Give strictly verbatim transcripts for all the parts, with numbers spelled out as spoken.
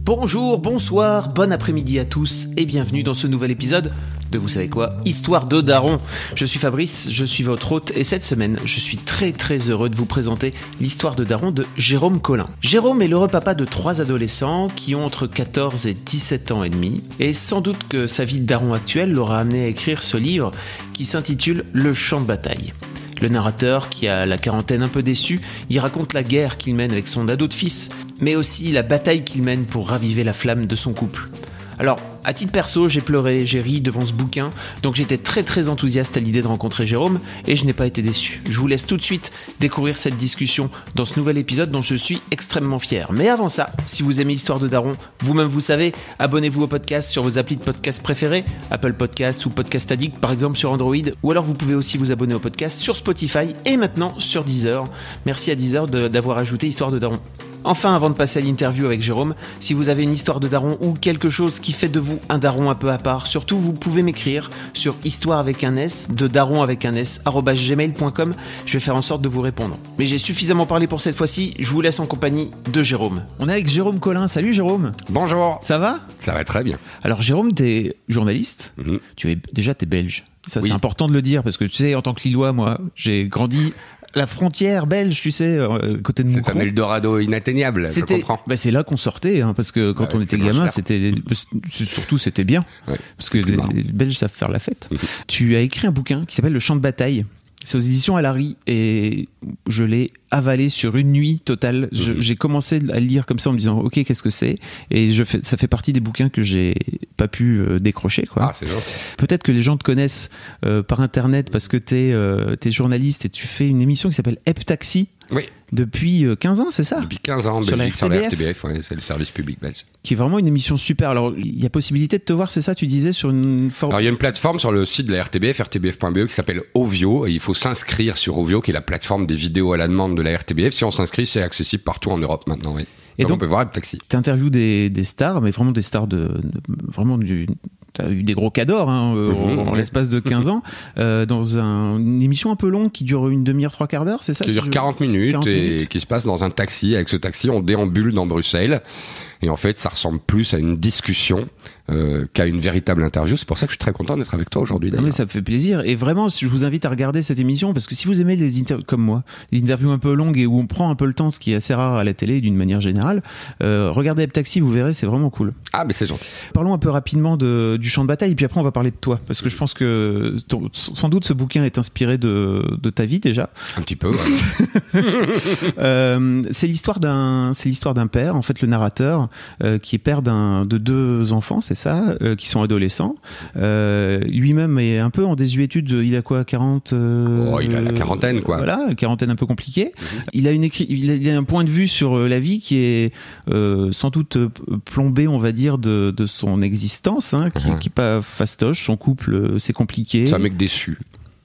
Bonjour, bonsoir, bon après-midi à tous et bienvenue dans ce nouvel épisode de vous savez quoi, Histoire de Daron. Je suis Fabrice, je suis votre hôte et cette semaine, je suis très très heureux de vous présenter l'histoire de Daron de Jérôme Collin. Jérôme est l'heureux papa de trois adolescents qui ont entre quatorze et dix-sept ans et demi et sans doute que sa vie de daron actuelle l'aura amené à écrire ce livre qui s'intitule Le champ de bataille. Le narrateur, qui a la quarantaine un peu déçu, y raconte la guerre qu'il mène avec son ado de fils, mais aussi la bataille qu'il mène pour raviver la flamme de son couple. Alors, à titre perso, j'ai pleuré, j'ai ri devant ce bouquin, donc j'étais très très enthousiaste à l'idée de rencontrer Jérôme, et je n'ai pas été déçu. Je vous laisse tout de suite découvrir cette discussion dans ce nouvel épisode dont je suis extrêmement fier. Mais avant ça, si vous aimez Histoire de Daron, vous-même vous savez, abonnez-vous au podcast sur vos applis de podcast préférés, Apple Podcast ou Podcast Addict par exemple sur Android, ou alors vous pouvez aussi vous abonner au podcast sur Spotify et maintenant sur Deezer. Merci à Deezer de, d'avoir ajouté Histoire de Daron. Enfin, avant de passer à l'interview avec Jérôme, si vous avez une histoire de daron ou quelque chose qui fait de vous un daron un peu à part, surtout vous pouvez m'écrire sur histoire avec un S, de daron avec un S, arobase gmail point com. Je vais faire en sorte de vous répondre. Mais j'ai suffisamment parlé pour cette fois-ci, je vous laisse en compagnie de Jérôme. On est avec Jérôme Collin. Salut Jérôme. Bonjour. Ça va ? Ça va très bien. Alors Jérôme, t'es journaliste, mmh. tu es déjà t'es belge. Ça oui. C'est important de le dire parce que tu sais, en tant que Lillois, moi, j'ai grandi la frontière belge, tu sais, euh, côté de Moucron. C'est un Eldorado inatteignable, c'était, je comprends. Bah c'est là qu'on sortait, hein, parce que quand ouais, on était gamin, c'était surtout c'était bien, ouais, parce que les, les Belges savent faire la fête. Mmh. Tu as écrit un bouquin qui s'appelle Le champ de bataille. C'est aux éditions Alary et je l'ai avalé sur une nuit totale. Je, mmh. J'ai commencé à le lire comme ça en me disant ok, qu'est-ce que c'est, et je fais, ça fait partie des bouquins que j'ai pas pu euh, décrocher quoi. Ah, c'est gentil. Peut-être que les gens te connaissent euh, par internet parce que t'es euh, t'es journaliste et tu fais une émission qui s'appelle Hep Taxi. Oui. Depuis quinze ans, c'est ça ? Depuis quinze ans, en sur Belgique, la sur la R T B F, ouais, c'est le service public belge. Qui est vraiment une émission super. Alors, il y a possibilité de te voir, c'est ça, tu disais, sur une forme. Alors, il y a une plateforme sur le site de la R T B F, r t b f point b e, qui s'appelle Ovio, et il faut s'inscrire sur Ovio, qui est la plateforme des vidéos à la demande de la R T B F. Si on s'inscrit, c'est accessible partout en Europe maintenant, oui. Et donc, donc on peut voir Hep Taxi. Tu interviews des, des stars, mais vraiment des stars de, de vraiment du. T'as eu des gros cadors hein, euh, mmh, en, en ouais. l'espace de quinze ans, euh, dans un, une émission un peu longue qui dure une demi-heure, trois quarts d'heure, c'est ça ? Qui dure quarante minutes quarante et minutes. Qui se passe dans un taxi. Avec ce taxi, on déambule dans Bruxelles. Et en fait, ça ressemble plus à une discussion euh, qu'à une véritable interview. C'est pour ça que je suis très content d'être avec toi aujourd'hui. Non mais ça me fait plaisir. Et vraiment, je vous invite à regarder cette émission parce que si vous aimez les interviews comme moi, les interviews un peu longues et où on prend un peu le temps, ce qui est assez rare à la télé d'une manière générale, euh, regardez Hep Taxi, vous verrez, c'est vraiment cool. Ah mais c'est gentil. Parlons un peu rapidement de, du champ de bataille et puis après on va parler de toi parce que je pense que ton, sans doute ce bouquin est inspiré de, de ta vie déjà. Un petit peu. Ouais. euh, c'est l'histoire d'un, c'est l'histoire d'un père, en fait le narrateur. Euh, qui est père d'un, de deux enfants, c'est ça, euh, qui sont adolescents. Euh, lui-même est un peu en désuétude, il a quoi, quarante euh, Oh, il a la quarantaine, quoi. Voilà, une quarantaine un peu compliquée. Mm-hmm. Il a une écrit, il a, il a un point de vue sur la vie qui est euh, sans doute plombé, on va dire, de, de son existence, hein, qui, mm-hmm. qui est pas fastoche, son couple, c'est compliqué. C'est un mec déçu.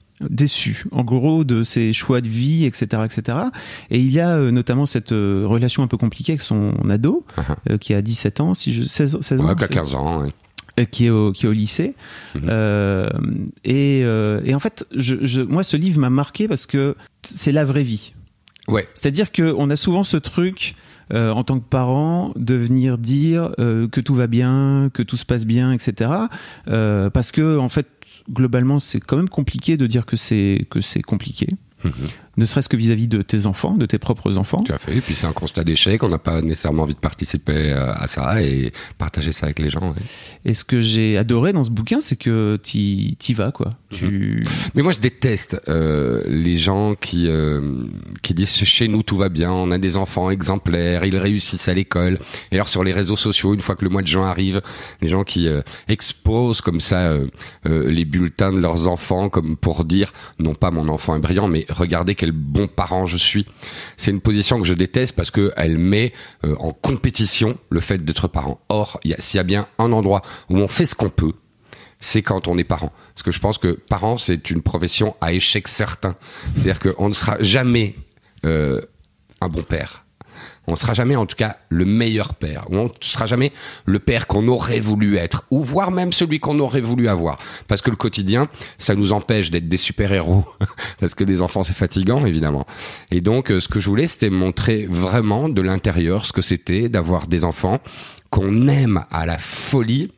déçu en gros de ses choix de vie, etc, etc, et il y a euh, notamment cette euh, relation un peu compliquée avec son ado uh-huh. euh, qui a dix-sept ans, si je seize, seize ouais, ans, qui a quinze ans, ouais. euh, qui est au qui est au lycée. Mm-hmm. euh, et euh, et en fait je, je moi ce livre m'a marqué parce que c'est la vraie vie. Ouais. C'est-à-dire que on a souvent ce truc Euh, en tant que parent, de venir dire euh, que tout va bien, que tout se passe bien, et cetera. Euh, parce que en fait, globalement, c'est quand même compliqué de dire que c'est que c'est compliqué. Mmh. Ne serait-ce que vis-à-vis de tes enfants, de tes propres enfants. Tout à fait. Et puis c'est un constat d'échec. On n'a pas nécessairement envie de participer à ça et partager ça avec les gens. Ouais. Et ce que j'ai adoré dans ce bouquin, c'est que t'y, t'y vas, quoi. Mmh. Tu... Mais moi, je déteste euh, les gens qui euh, qui disent chez nous tout va bien, on a des enfants exemplaires, ils réussissent à l'école. Et alors sur les réseaux sociaux, une fois que le mois de juin arrive, les gens qui euh, exposent comme ça euh, euh, les bulletins de leurs enfants, comme pour dire non pas mon enfant est brillant, mais regardez quel bon parent je suis. C'est une position que je déteste parce que elle met euh, en compétition le fait d'être parent. Or, y a, s'il y a bien un endroit où on fait ce qu'on peut, c'est quand on est parent. Parce que je pense que parent, c'est une profession à échec certain. C'est-à-dire qu'on ne sera jamais euh, un bon père. On ne sera jamais, en tout cas, le meilleur père. On ne sera jamais le père qu'on aurait voulu être, ou voire même celui qu'on aurait voulu avoir. Parce que le quotidien, ça nous empêche d'être des super-héros. Parce que des enfants, c'est fatigant, évidemment. Et donc, ce que je voulais, c'était montrer vraiment de l'intérieur ce que c'était d'avoir des enfants qu'on aime à la folie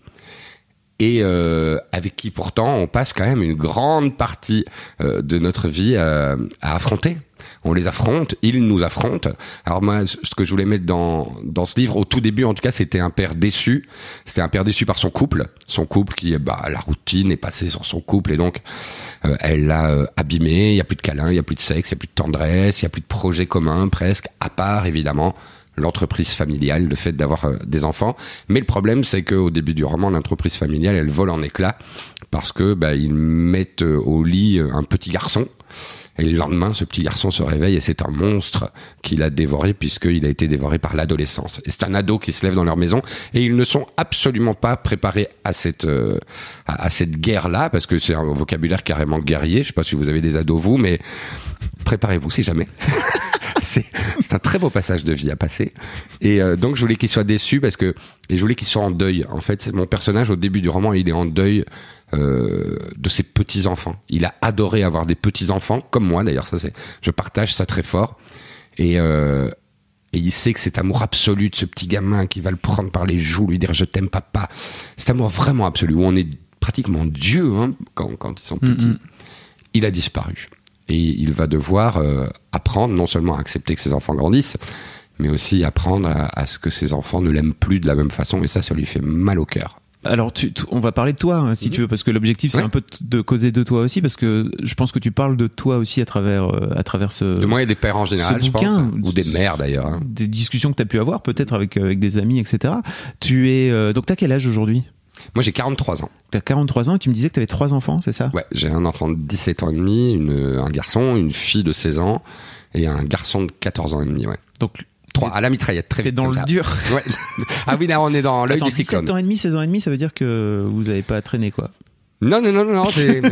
et euh, avec qui pourtant on passe quand même une grande partie euh, de notre vie euh, à affronter. On les affronte, ils nous affrontent. Alors moi, ce que je voulais mettre dans dans ce livre, au tout début en tout cas, c'était un père déçu. C'était un père déçu par son couple, son couple qui, bah, la routine est passée sur son couple et donc euh, elle l'a euh, abîmé. Il y a plus de câlins, il y a plus de sexe, il y a plus de tendresse, il y a plus de projet commun presque, à part évidemment l'entreprise familiale, le fait d'avoir euh, des enfants. Mais le problème, c'est qu'au début du roman, l'entreprise familiale, elle vole en éclats parce que bah, ils mettent euh, au lit euh, un petit garçon. Et le lendemain, ce petit garçon se réveille et c'est un monstre qui l'a dévoré puisqu'il a été dévoré par l'adolescence. Et c'est un ado qui se lève dans leur maison et ils ne sont absolument pas préparés à cette euh, à, à cette guerre-là parce que c'est un vocabulaire carrément guerrier. Je sais pas si vous avez des ados vous, mais préparez-vous si jamais. c'est, c'est un très beau passage de vie à passer. Et euh, donc je voulais qu'ils soient déçus parce que et je voulais qu'ils soient en deuil. En fait, mon personnage au début du roman, il est en deuil. Euh, de ses petits-enfants. Il a adoré avoir des petits-enfants, comme moi d'ailleurs, ça c'est, je partage ça très fort. Et, euh, et il sait que cet amour absolu de ce petit gamin qui va le prendre par les joues, lui dire « je t'aime papa », cet amour vraiment absolu, où on est pratiquement Dieu hein, quand, quand ils sont petits, mm-hmm. il a disparu. Et il va devoir euh, apprendre non seulement à accepter que ses enfants grandissent, mais aussi apprendre à, à ce que ses enfants ne l'aiment plus de la même façon, et ça, ça lui fait mal au cœur. Alors, tu, tu, on va parler de toi, hein, si mmh. tu veux, parce que l'objectif, c'est ouais. un peu de causer de toi aussi, parce que je pense que tu parles de toi aussi à travers, euh, à travers ce. De moi et des pères en général, je bouquin, pense, ou des mères d'ailleurs. Hein. Des discussions que tu as pu avoir, peut-être avec, avec des amis, et cetera. Tu es. Euh, donc, t'as quel âge aujourd'hui ? Moi, j'ai quarante-trois ans. T'as quarante-trois ans et tu me disais que t'avais trois enfants, c'est ça ? Ouais, j'ai un enfant de dix-sept ans et demi, une, un garçon, une fille de seize ans et un garçon de quatorze ans et demi, ouais. Donc, trois à la mitraillette, très vite. T'es dans le ça. dur. Ouais. Ah oui, là, on est dans l'œil Attends, du cyclone. dix-sept ans et demi, seize ans et demi, ça veut dire que vous avez pas traîné, quoi. Non, non, non, non, non. C'est...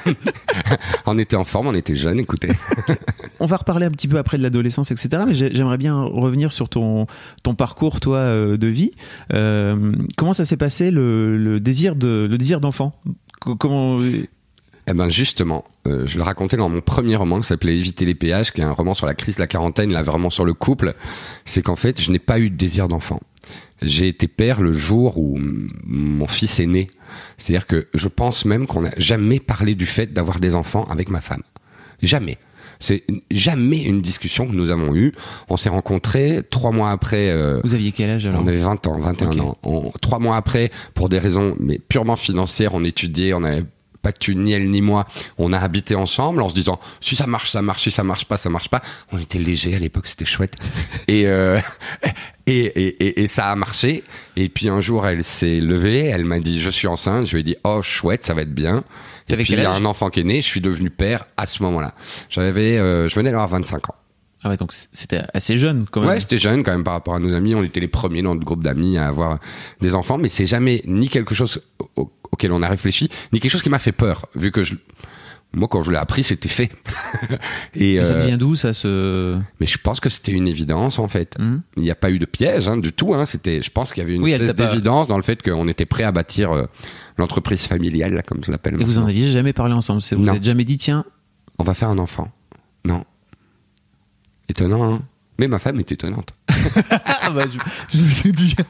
on était en forme, on était jeunes, écoutez. On va reparler un petit peu après de l'adolescence, et cetera. Mais j'aimerais bien revenir sur ton, ton parcours, toi, euh, de vie. Euh, comment ça s'est passé, le, le, désir, de, le désir d'enfant ? Comment... Eh ben justement, euh, je le racontais dans mon premier roman qui s'appelait Éviter les péages, qui est un roman sur la crise de la quarantaine, là vraiment sur le couple. C'est qu'en fait, je n'ai pas eu de désir d'enfant. J'ai été père le jour où m- mon fils est né. C'est-à-dire que je pense même qu'on n'a jamais parlé du fait d'avoir des enfants avec ma femme. Jamais. C'est jamais une discussion que nous avons eue. On s'est rencontrés trois mois après. Euh, Vous aviez quel âge alors ? On avait vingt ans, vingt et un okay. ans. On, trois mois après, pour des raisons mais purement financières, on étudiait, on avait pas de thune, ni elle ni moi, on a habité ensemble en se disant si ça marche, ça marche, si ça marche pas, ça marche pas. On était légers à l'époque, c'était chouette. et, euh, et, et, et, et ça a marché. Et puis un jour, elle s'est levée, elle m'a dit je suis enceinte. Je lui ai dit oh chouette, ça va être bien. Et puis il y a un enfant qui est né, je suis devenu père à ce moment-là. J'avais, euh, je venais d'avoir vingt-cinq ans. Ah ouais, donc c'était assez jeune quand même. Ouais, c'était jeune quand même par rapport à nos amis. On était les premiers dans notre groupe d'amis à avoir des enfants, mais c'est jamais ni quelque chose au, auquel on a réfléchi, ni quelque chose qui m'a fait peur, vu que je, moi quand je l'ai appris, c'était fait. Et mais ça euh, vient d'où ça se... Mais je pense que c'était une évidence en fait. Mmh. Il n'y a pas eu de piège hein, du tout. Hein. C'était, je pense qu'il y avait une oui, espèce d'évidence pas... dans le fait qu'on était prêt à bâtir euh, l'entreprise familiale, là, comme je l'appelle. Et maintenant. Vous en aviez jamais parlé ensemble. Vous n'êtes jamais dit tiens, on va faire un enfant. Non. Étonnant, hein. Mais ma femme est étonnante. Ah bah, je, je me suis dit.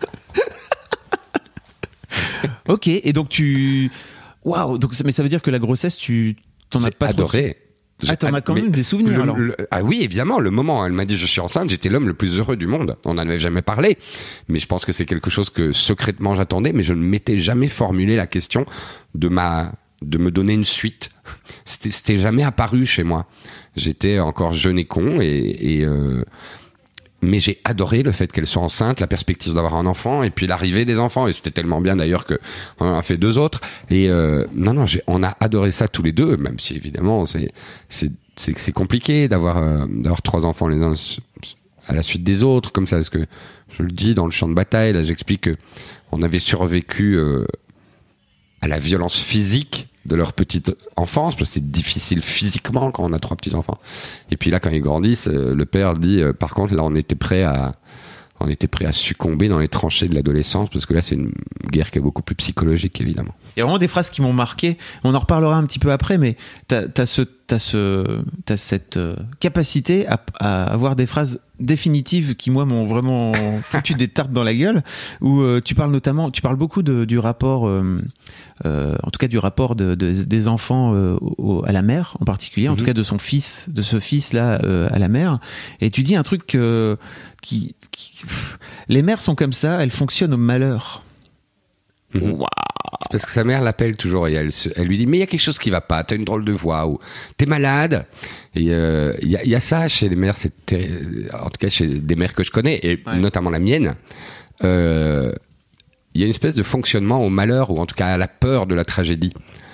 Ok, et donc tu... Waouh, donc mais ça veut dire que la grossesse, tu t'en as pas adoré. Trop... Ah, t'en as quand même des souvenirs, le, alors. Le, ah oui, évidemment, le moment où elle m'a dit je suis enceinte, j'étais l'homme le plus heureux du monde. On n'en avait jamais parlé, mais je pense que c'est quelque chose que secrètement j'attendais, mais je ne m'étais jamais formulé la question de ma... de me donner une suite. C'était, c'était jamais apparu chez moi. J'étais encore jeune et con, et, et euh, mais j'ai adoré le fait qu'elle soit enceinte, la perspective d'avoir un enfant, et puis l'arrivée des enfants. Et c'était tellement bien d'ailleurs que on en a fait deux autres. Et euh, non, non, j'ai, on a adoré ça tous les deux, même si évidemment c'est c'est c'est, c'est compliqué d'avoir euh, d'avoir trois enfants les uns à la suite des autres comme ça, parce que je le dis dans le champ de bataille. Là, j'explique que on avait survécu euh, à la violence physique de leur petite enfance, parce que c'est difficile physiquement quand on a trois petits enfants. Et puis là, quand ils grandissent, le père dit, euh, par contre, là, on était prêt à, on était prêt à succomber dans les tranchées de l'adolescence, parce que là, c'est une guerre qui est beaucoup plus psychologique, évidemment. Il y a vraiment des phrases qui m'ont marqué. On en reparlera un petit peu après, mais t'as, t'as ce, t'as ce, t'as cette capacité à, à avoir des phrases définitives qui moi m'ont vraiment foutu des tartes dans la gueule, où euh, tu parles notamment, tu parles beaucoup de, du rapport, euh, euh, en tout cas du rapport de, de, des enfants euh, au, à la mère en particulier, en mm-hmm. tout cas de son fils, de ce fils là euh, à la mère, et tu dis un truc euh, qui, qui pff, les mères sont comme ça, elles fonctionnent au malheur. Mmh. Wow. C'est parce que sa mère l'appelle toujours et elle, elle lui dit mais il y a quelque chose qui va pas, t'as une drôle de voix ou t'es malade. Et il euh, y, a, y a ça chez les mères, c'est terri- en tout cas chez des mères que je connais et ouais. notamment la mienne. Il euh, y a une espèce de fonctionnement au malheur ou en tout cas à la peur de la tragédie.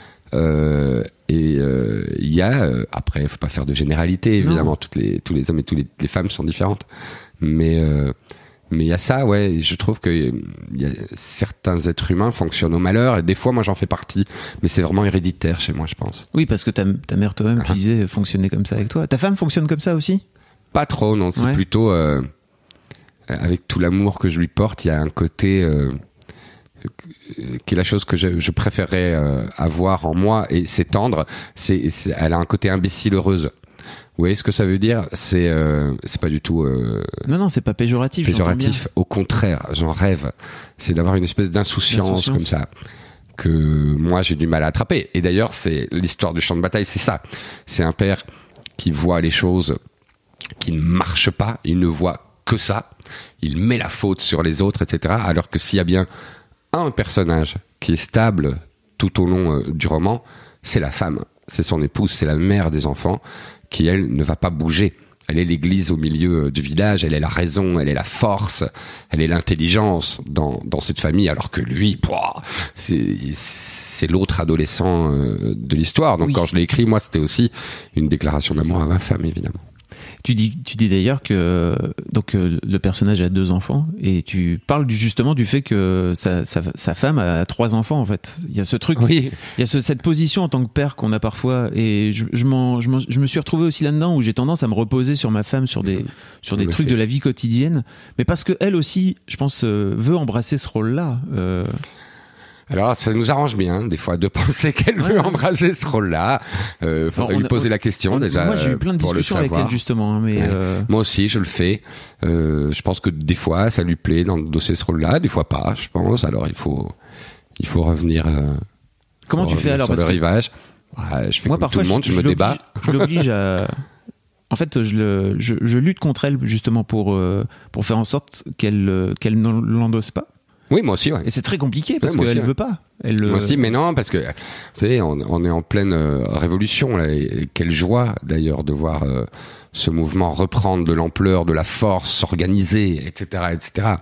Euh, et il euh, y a euh, après, il faut pas faire de généralité évidemment. Toutes les, tous les hommes et toutes les, les femmes sont différentes, mais euh, Mais il y a ça, ouais, je trouve que y a, certains êtres humains fonctionnent au malheur, et des fois, moi, j'en fais partie, mais c'est vraiment héréditaire chez moi, je pense. Oui, parce que ta, ta mère toi-même, ah. tu disais, fonctionnait comme ça avec toi. Ta femme fonctionne comme ça aussi ? Pas trop, non, c'est ouais. plutôt... Euh, avec tout l'amour que je lui porte, il y a un côté... Euh, qui est la chose que je, je préférerais euh, avoir en moi, et c'est tendre, c'est, c'est, elle a un côté imbécile heureuse. Vous voyez ce que ça veut dire ? C'est euh, c'est pas du tout euh, non non c'est pas péjoratif. Péjoratif. Au contraire, j'en rêve. C'est d'avoir une espèce d'insouciance, d'insouciance comme ça que moi j'ai du mal à attraper. Et d'ailleurs, c'est l'histoire du champ de bataille, c'est ça. C'est un père qui voit les choses qui ne marchent pas. Il ne voit que ça. Il met la faute sur les autres, et cetera. Alors que s'il y a bien un personnage qui est stable tout au long euh, du roman, c'est la femme. C'est son épouse, c'est la mère des enfants, qui, elle, ne va pas bouger. Elle est l'église au milieu du village, elle est la raison, elle est la force, elle est l'intelligence dans, dans cette famille, alors que lui, pouah, c'est, c'est l'autre adolescent de l'histoire. Donc oui. Quand je l'ai écrit, moi, c'était aussi une déclaration d'amour à ma femme, évidemment. Tu dis, tu dis d'ailleurs que donc, euh, le personnage a deux enfants, et tu parles du, justement du fait que sa, sa, sa femme a trois enfants, en fait. Il y a ce truc, oui. il y a ce, cette position en tant que père qu'on a parfois, et je, je, m'en, je, m'en, je me suis retrouvé aussi là-dedans, où j'ai tendance à me reposer sur ma femme, sur des, mmh. sur des trucs fait. de la vie quotidienne, mais parce qu'elle aussi, je pense, euh, veut embrasser ce rôle-là. Euh... Alors, ça nous arrange bien, des fois, de penser qu'elle ouais, veut ouais. embrasser ce rôle-là. Euh, faudrait lui poser a, la question, on, déjà. Moi, j'ai eu plein de discussions avec elle, justement. Mais ouais. euh... Moi aussi, je le fais. Euh, je pense que des fois, ça lui plaît d'endosser ce rôle-là, des fois pas, je pense. Alors, il faut, il faut revenir. Euh, Comment tu fais alors sur parce le que... rivage. Ouais, je fais moi, comme tout le monde, je, je me débat. Je l'oblige à. En fait, je, le, je, je lutte contre elle, justement, pour, euh, pour faire en sorte qu'elle, qu'elle ne l'endosse pas. Oui, moi aussi, ouais. Et c'est très compliqué parce ouais, qu'elle ouais. veut pas. Elle, moi aussi, mais non, parce que, vous savez, on, on est en pleine euh, révolution, là, et quelle joie, d'ailleurs, de voir euh, ce mouvement reprendre de l'ampleur, de la force, s'organiser, et cetera, et cetera.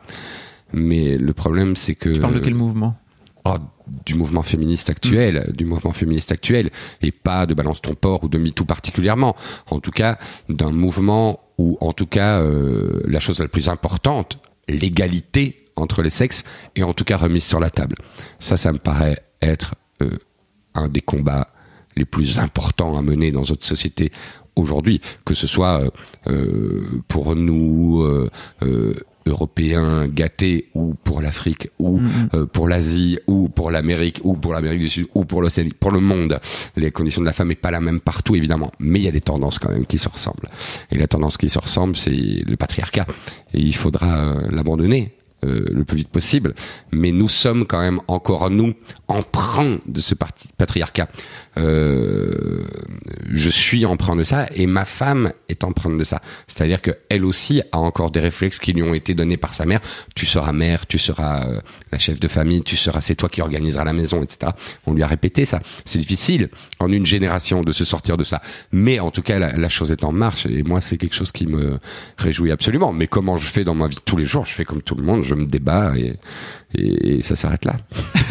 Mais le problème, c'est que... Tu parles de quel mouvement ? Oh, du mouvement féministe actuel, mmh. du mouvement féministe actuel, et pas de Balance ton porc ou de MeToo particulièrement. En tout cas, d'un mouvement où, en tout cas, euh, la chose la plus importante, l'égalité entre les sexes, est en tout cas remise sur la table. Ça, ça me paraît être euh, un des combats les plus importants à mener dans notre société aujourd'hui, que ce soit euh, euh, pour nous euh, euh, Européens gâtés, ou pour l'Afrique, ou mmh. euh, pour l'Asie, ou pour l'Amérique, ou pour l'Amérique du Sud, ou pour l'Océanie, pour le monde. Les conditions de la femme n'est pas la même partout, évidemment, mais il y a des tendances quand même qui se ressemblent. Et la tendance qui se ressemble, c'est le patriarcat, et il faudra euh, l'abandonner. Euh, le plus vite possible, mais nous sommes quand même encore, nous, emprunts de ce parti- patriarcat. Euh, je suis emprunt de ça, et ma femme est empreinte de ça. C'est-à-dire qu'elle aussi a encore des réflexes qui lui ont été donnés par sa mère. Tu seras mère, tu seras euh, la chef de famille, tu seras, c'est toi qui organiseras la maison, et cetera. On lui a répété ça. C'est difficile, en une génération, de se sortir de ça. Mais en tout cas, la, la chose est en marche, et moi, c'est quelque chose qui me réjouit absolument. Mais comment je fais dans ma vie de tous les jours ? Je fais comme tout le monde, je me débat, et, et, et ça s'arrête là.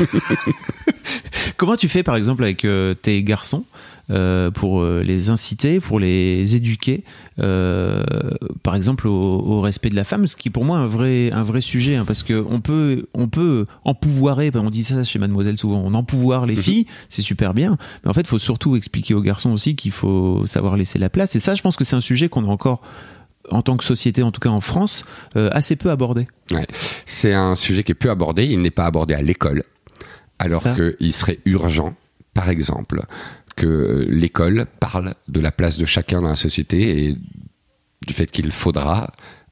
Comment tu fais, par exemple, avec euh, tes garçons euh, pour euh, les inciter, pour les éduquer, euh, par exemple, au, au respect de la femme, ce qui est pour moi un vrai, un vrai sujet, hein, parce qu'on peut, on peut empouvoirer, on dit ça chez Mademoiselle souvent, on empouvoire les filles, c'est super bien, mais en fait, il faut surtout expliquer aux garçons aussi qu'il faut savoir laisser la place, et ça, je pense que c'est un sujet qu'on a encore, en tant que société, en tout cas en France, euh, assez peu abordé. Ouais. C'est un sujet qui est peu abordé, il n'est pas abordé à l'école. Alors qu'il serait urgent, par exemple, que l'école parle de la place de chacun dans la société et du fait qu'il faudra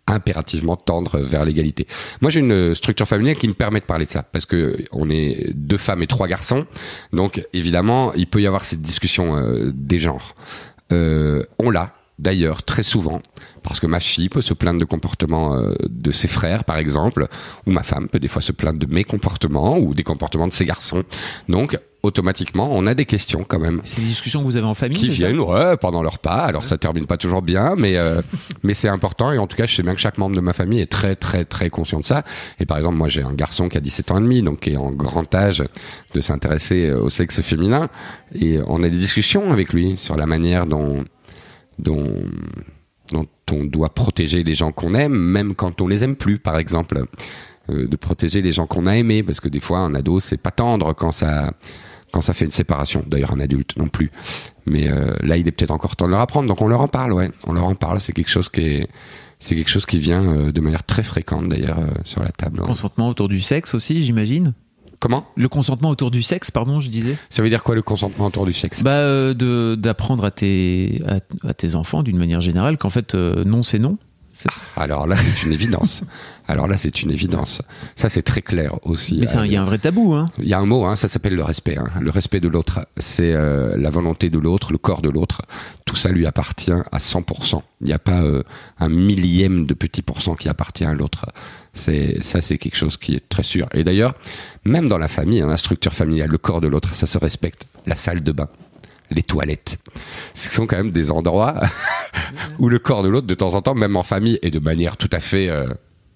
impérativement tendre vers l'égalité. Moi, j'ai une structure familiale qui me permet de parler de ça, parce que on est deux femmes et trois garçons, donc évidemment, il peut y avoir cette discussion euh, des genres. Euh, on l'a, d'ailleurs, très souvent, parce que ma fille peut se plaindre de comportements euh, de ses frères, par exemple, ou ma femme peut des fois se plaindre de mes comportements, ou des comportements de ses garçons. Donc, automatiquement, on a des questions quand même. C'est des discussions que vous avez en famille, qui viennent, ouais, pendant leur repas. Alors, ouais. Ça termine pas toujours bien, mais euh, mais c'est important. Et en tout cas, je sais bien que chaque membre de ma famille est très, très, très conscient de ça. Et par exemple, moi, j'ai un garçon qui a dix-sept ans et demi, donc qui est en grand âge de s'intéresser au sexe féminin. Et on a des discussions avec lui sur la manière dont dont dont on doit protéger les gens qu'on aime, même quand on les aime plus, par exemple, euh, de protéger les gens qu'on a aimés, parce que des fois, un ado, c'est pas tendre quand ça quand ça fait une séparation. D'ailleurs, un adulte non plus. Mais euh, là, il est peut-être encore temps de leur apprendre. Donc, on leur en parle, ouais. On leur en parle. C'est quelque chose qui est, c'est quelque chose qui vient euh, de manière très fréquente, d'ailleurs, euh, sur la table. Le consentement autour du sexe aussi, j'imagine. Comment ? Le consentement autour du sexe, pardon, je disais. Ça veut dire quoi, le consentement autour du sexe ? Bah, euh, de d'apprendre à tes à, à tes enfants, d'une manière générale, qu'en fait, euh, non, c'est non. C'est... Alors là, c'est une évidence. Alors là, c'est une évidence. Ça, c'est très clair aussi. Mais il y a un vrai tabou, hein. Il y a un mot, hein, ça s'appelle le respect. Hein. Le respect de l'autre, c'est euh, la volonté de l'autre, le corps de l'autre. Tout ça lui appartient à cent pour cent. Il n'y a pas euh, un millième de petit pourcent qui appartient à l'autre. C'est, ça, c'est quelque chose qui est très sûr. Et d'ailleurs, même dans la famille, dans la structure familiale, le corps de l'autre, ça se respecte. La salle de bain, les toilettes, ce sont quand même des endroits où le corps de l'autre, de temps en temps, même en famille, et de manière tout à fait... Euh,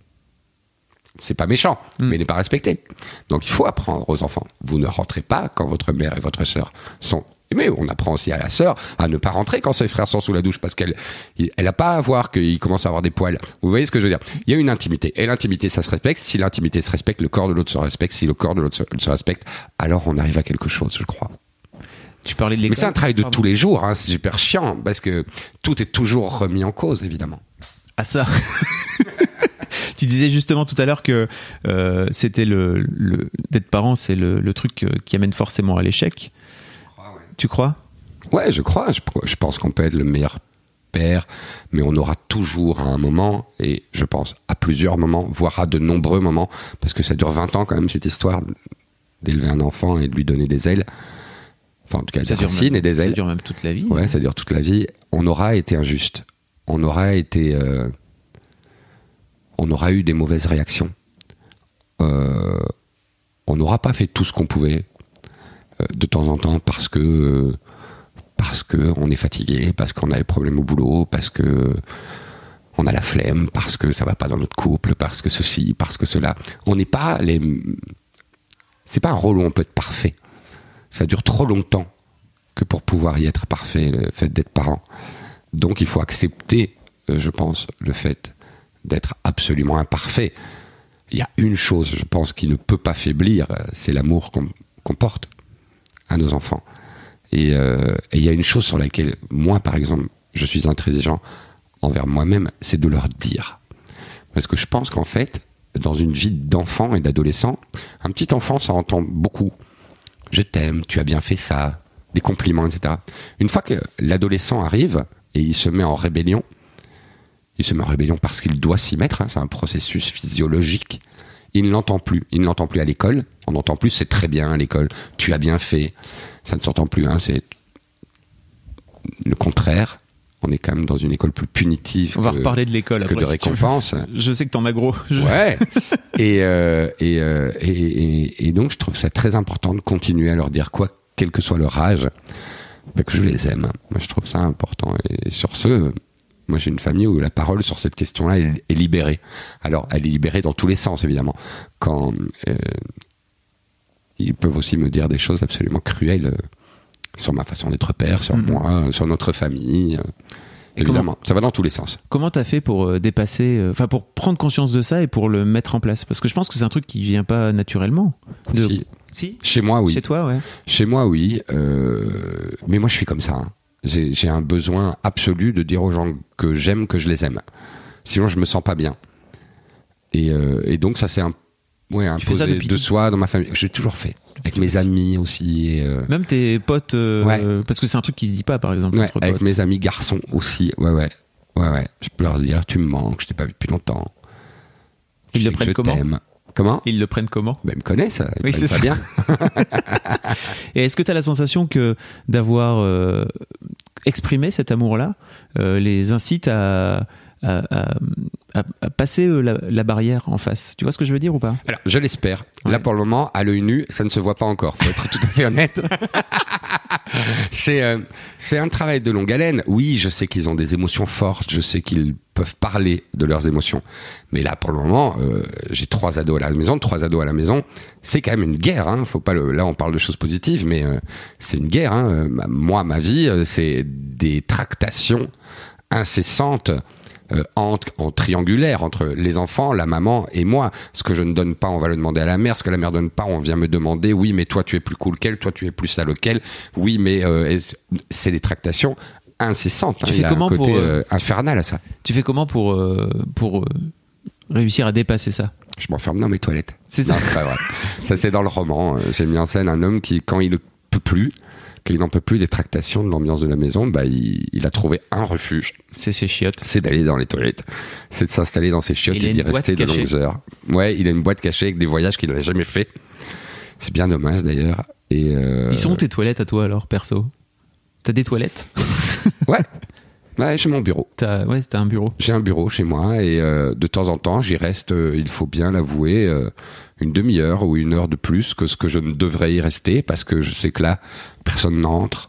c'est pas méchant, mmh. mais n'est pas respecté. Donc il faut apprendre aux enfants. Vous ne rentrez pas quand votre mère et votre sœur sont... Mais on apprend aussi à la sœur à ne pas rentrer quand ses frères sont sous la douche, parce qu'elle elle a pas à voir qu'il commence à avoir des poils. Vous voyez ce que je veux dire ? Il y a une intimité. Et l'intimité, ça se respecte. Si l'intimité se respecte, le corps de l'autre se respecte. Si le corps de l'autre se, se respecte, alors on arrive à quelque chose, je crois. Tu parlais de l'école. Mais c'est un travail de Pardon. tous les jours, hein, c'est super chiant, parce que tout est toujours remis en cause, évidemment. Ah ça Tu disais justement tout à l'heure que euh, c'était le, le d'être parent, c'est le, le truc qui amène forcément à l'échec. Ah ouais. Tu crois ? Ouais, je crois. Je, je pense qu'on peut être le meilleur père, mais on aura toujours à un moment, et je pense à plusieurs moments, voire à de nombreux moments, parce que ça dure vingt ans quand même cette histoire d'élever un enfant et de lui donner des ailes. Enfin, en tout cas, des racines et des ailes. Ça dure même toute la vie. Ouais, ça dure toute la vie. On aura été injuste. On aura été... Euh, on aura eu des mauvaises réactions. Euh, on n'aura pas fait tout ce qu'on pouvait euh, de temps en temps parce que euh, parce que on est fatigué, parce qu'on a des problèmes au boulot, parce que on a la flemme, parce que ça va pas dans notre couple, parce que ceci, parce que cela. On n'est pas les. C'est pas un rôle où on peut être parfait. Ça dure trop longtemps que pour pouvoir y être parfait, le fait d'être parent. Donc il faut accepter, euh, je pense, le fait d'être absolument imparfait. Il y a une chose, je pense, qui ne peut pas faiblir, c'est l'amour qu'on, qu'on porte à nos enfants. Et, euh, et il y a une chose sur laquelle, moi, par exemple, je suis intransigeant envers moi-même, c'est de leur dire. Parce que je pense qu'en fait, dans une vie d'enfant et d'adolescent, un petit enfant, ça entend beaucoup. Je t'aime, tu as bien fait ça, des compliments, et cetera. Une fois que l'adolescent arrive et il se met en rébellion, il se met en rébellion parce qu'il doit s'y mettre, hein, c'est un processus physiologique. Il ne l'entend plus. Il ne l'entend plus à l'école. On n'entend plus, c'est très bien à l'école. Tu as bien fait. Ça ne s'entend plus. Hein, c'est le contraire. On est quand même dans une école plus punitive. On va que, reparler de l'école après. Que de récompense. Je sais que t'en as gros. Ouais. et, euh, et, euh, et, et, et donc, je trouve ça très important de continuer à leur dire quoi, quel que soit leur âge, bah, que je les aime. Moi, je trouve ça important. Et sur ce... Moi, j'ai une famille où la parole sur cette question-là est, est libérée. Alors, elle est libérée dans tous les sens, évidemment. Quand euh, ils peuvent aussi me dire des choses absolument cruelles euh, sur ma façon d'être père, sur mmh. moi, sur notre famille. Euh, évidemment, comment, ça va dans tous les sens. Comment t'as fait pour euh, dépasser, enfin, euh, pour prendre conscience de ça et pour le mettre en place ? Parce que je pense que c'est un truc qui vient pas naturellement. De... Si. si. Chez moi, oui. Chez toi, ouais. Chez moi, oui. Euh... Mais moi, je suis comme ça. Hein. J'ai, j'ai un besoin absolu de dire aux gens que j'aime, que je les aime. Sinon, je me sens pas bien. Et, euh, et donc, ça, c'est un, ouais, imposé de soi dans ma famille. J'ai toujours fait. Avec mes amis aussi. Et euh... Même tes potes, euh, ouais. parce que c'est un truc qui se dit pas, par exemple. Ouais, avec potes. Mes amis garçons aussi. Ouais, ouais. Ouais, ouais. Je peux leur dire, tu me manques, je t'ai pas vu depuis longtemps. Ils Tu le sais que prennent je comment t'aime. Comment Ils le prennent comment? Ben, ils me connaissent, ils Oui, prennent c'est ça ça. bien. Et est-ce que tu as la sensation que d'avoir euh, exprimé cet amour-là euh, les incite à, à, à, à- à passer euh, la, la barrière en face? Tu vois ce que je veux dire ou pas? Alors, je l'espère. Ouais. Là, pour le moment, à l'œil nu, ça ne se voit pas encore. Faut être tout à fait honnête. c'est, euh, c'est un travail de longue haleine. Oui, je sais qu'ils ont des émotions fortes. Je sais qu'ils peuvent parler de leurs émotions. Mais là, pour le moment, euh, j'ai trois ados à la maison. Trois ados à la maison, c'est quand même une guerre. Hein. Faut pas le... Là, on parle de choses positives, mais euh, c'est une guerre. Hein. Euh, Moi, ma vie, euh, c'est des tractations incessantes. Euh, en, en triangulaire entre les enfants, la maman et moi. Ce que je ne donne pas, on va le demander à la mère. Ce que la mère donne pas, on vient me demander. Oui, mais toi, tu es plus cool qu'elle. Toi, tu es plus sale qu'elle. Oui, mais euh, c'est des tractations incessantes. Tu hein. fais Il y a comment un côté pour, euh, euh, infernal à ça. Tu fais comment pour, euh, pour euh, réussir à dépasser ça? Je m'enferme dans mes toilettes. C'est ça. Non, c'est pas vrai. Ça, c'est dans le roman. J'ai mis en scène un homme qui, quand il ne peut plus, qu'il n'en peut plus des tractations, de l'ambiance de la maison, bah, il, il a trouvé un refuge. C'est ses chiottes. C'est d'aller dans les toilettes. C'est de s'installer dans ses chiottes Il a et d'y une boîte rester de cachée. longues heures. Ouais, il a une boîte cachée avec des voyages qu'il n'avait jamais fait. C'est bien dommage d'ailleurs. Et euh... Ils sont où tes toilettes à toi alors, perso? T'as des toilettes? Ouais. Ouais, chez mon bureau. T'as, ouais, t'as un bureau. J'ai un bureau chez moi et euh, de temps en temps, j'y reste, euh, il faut bien l'avouer, euh, une demi-heure ou une heure de plus que ce que je ne devrais y rester parce que je sais que là, personne n'entre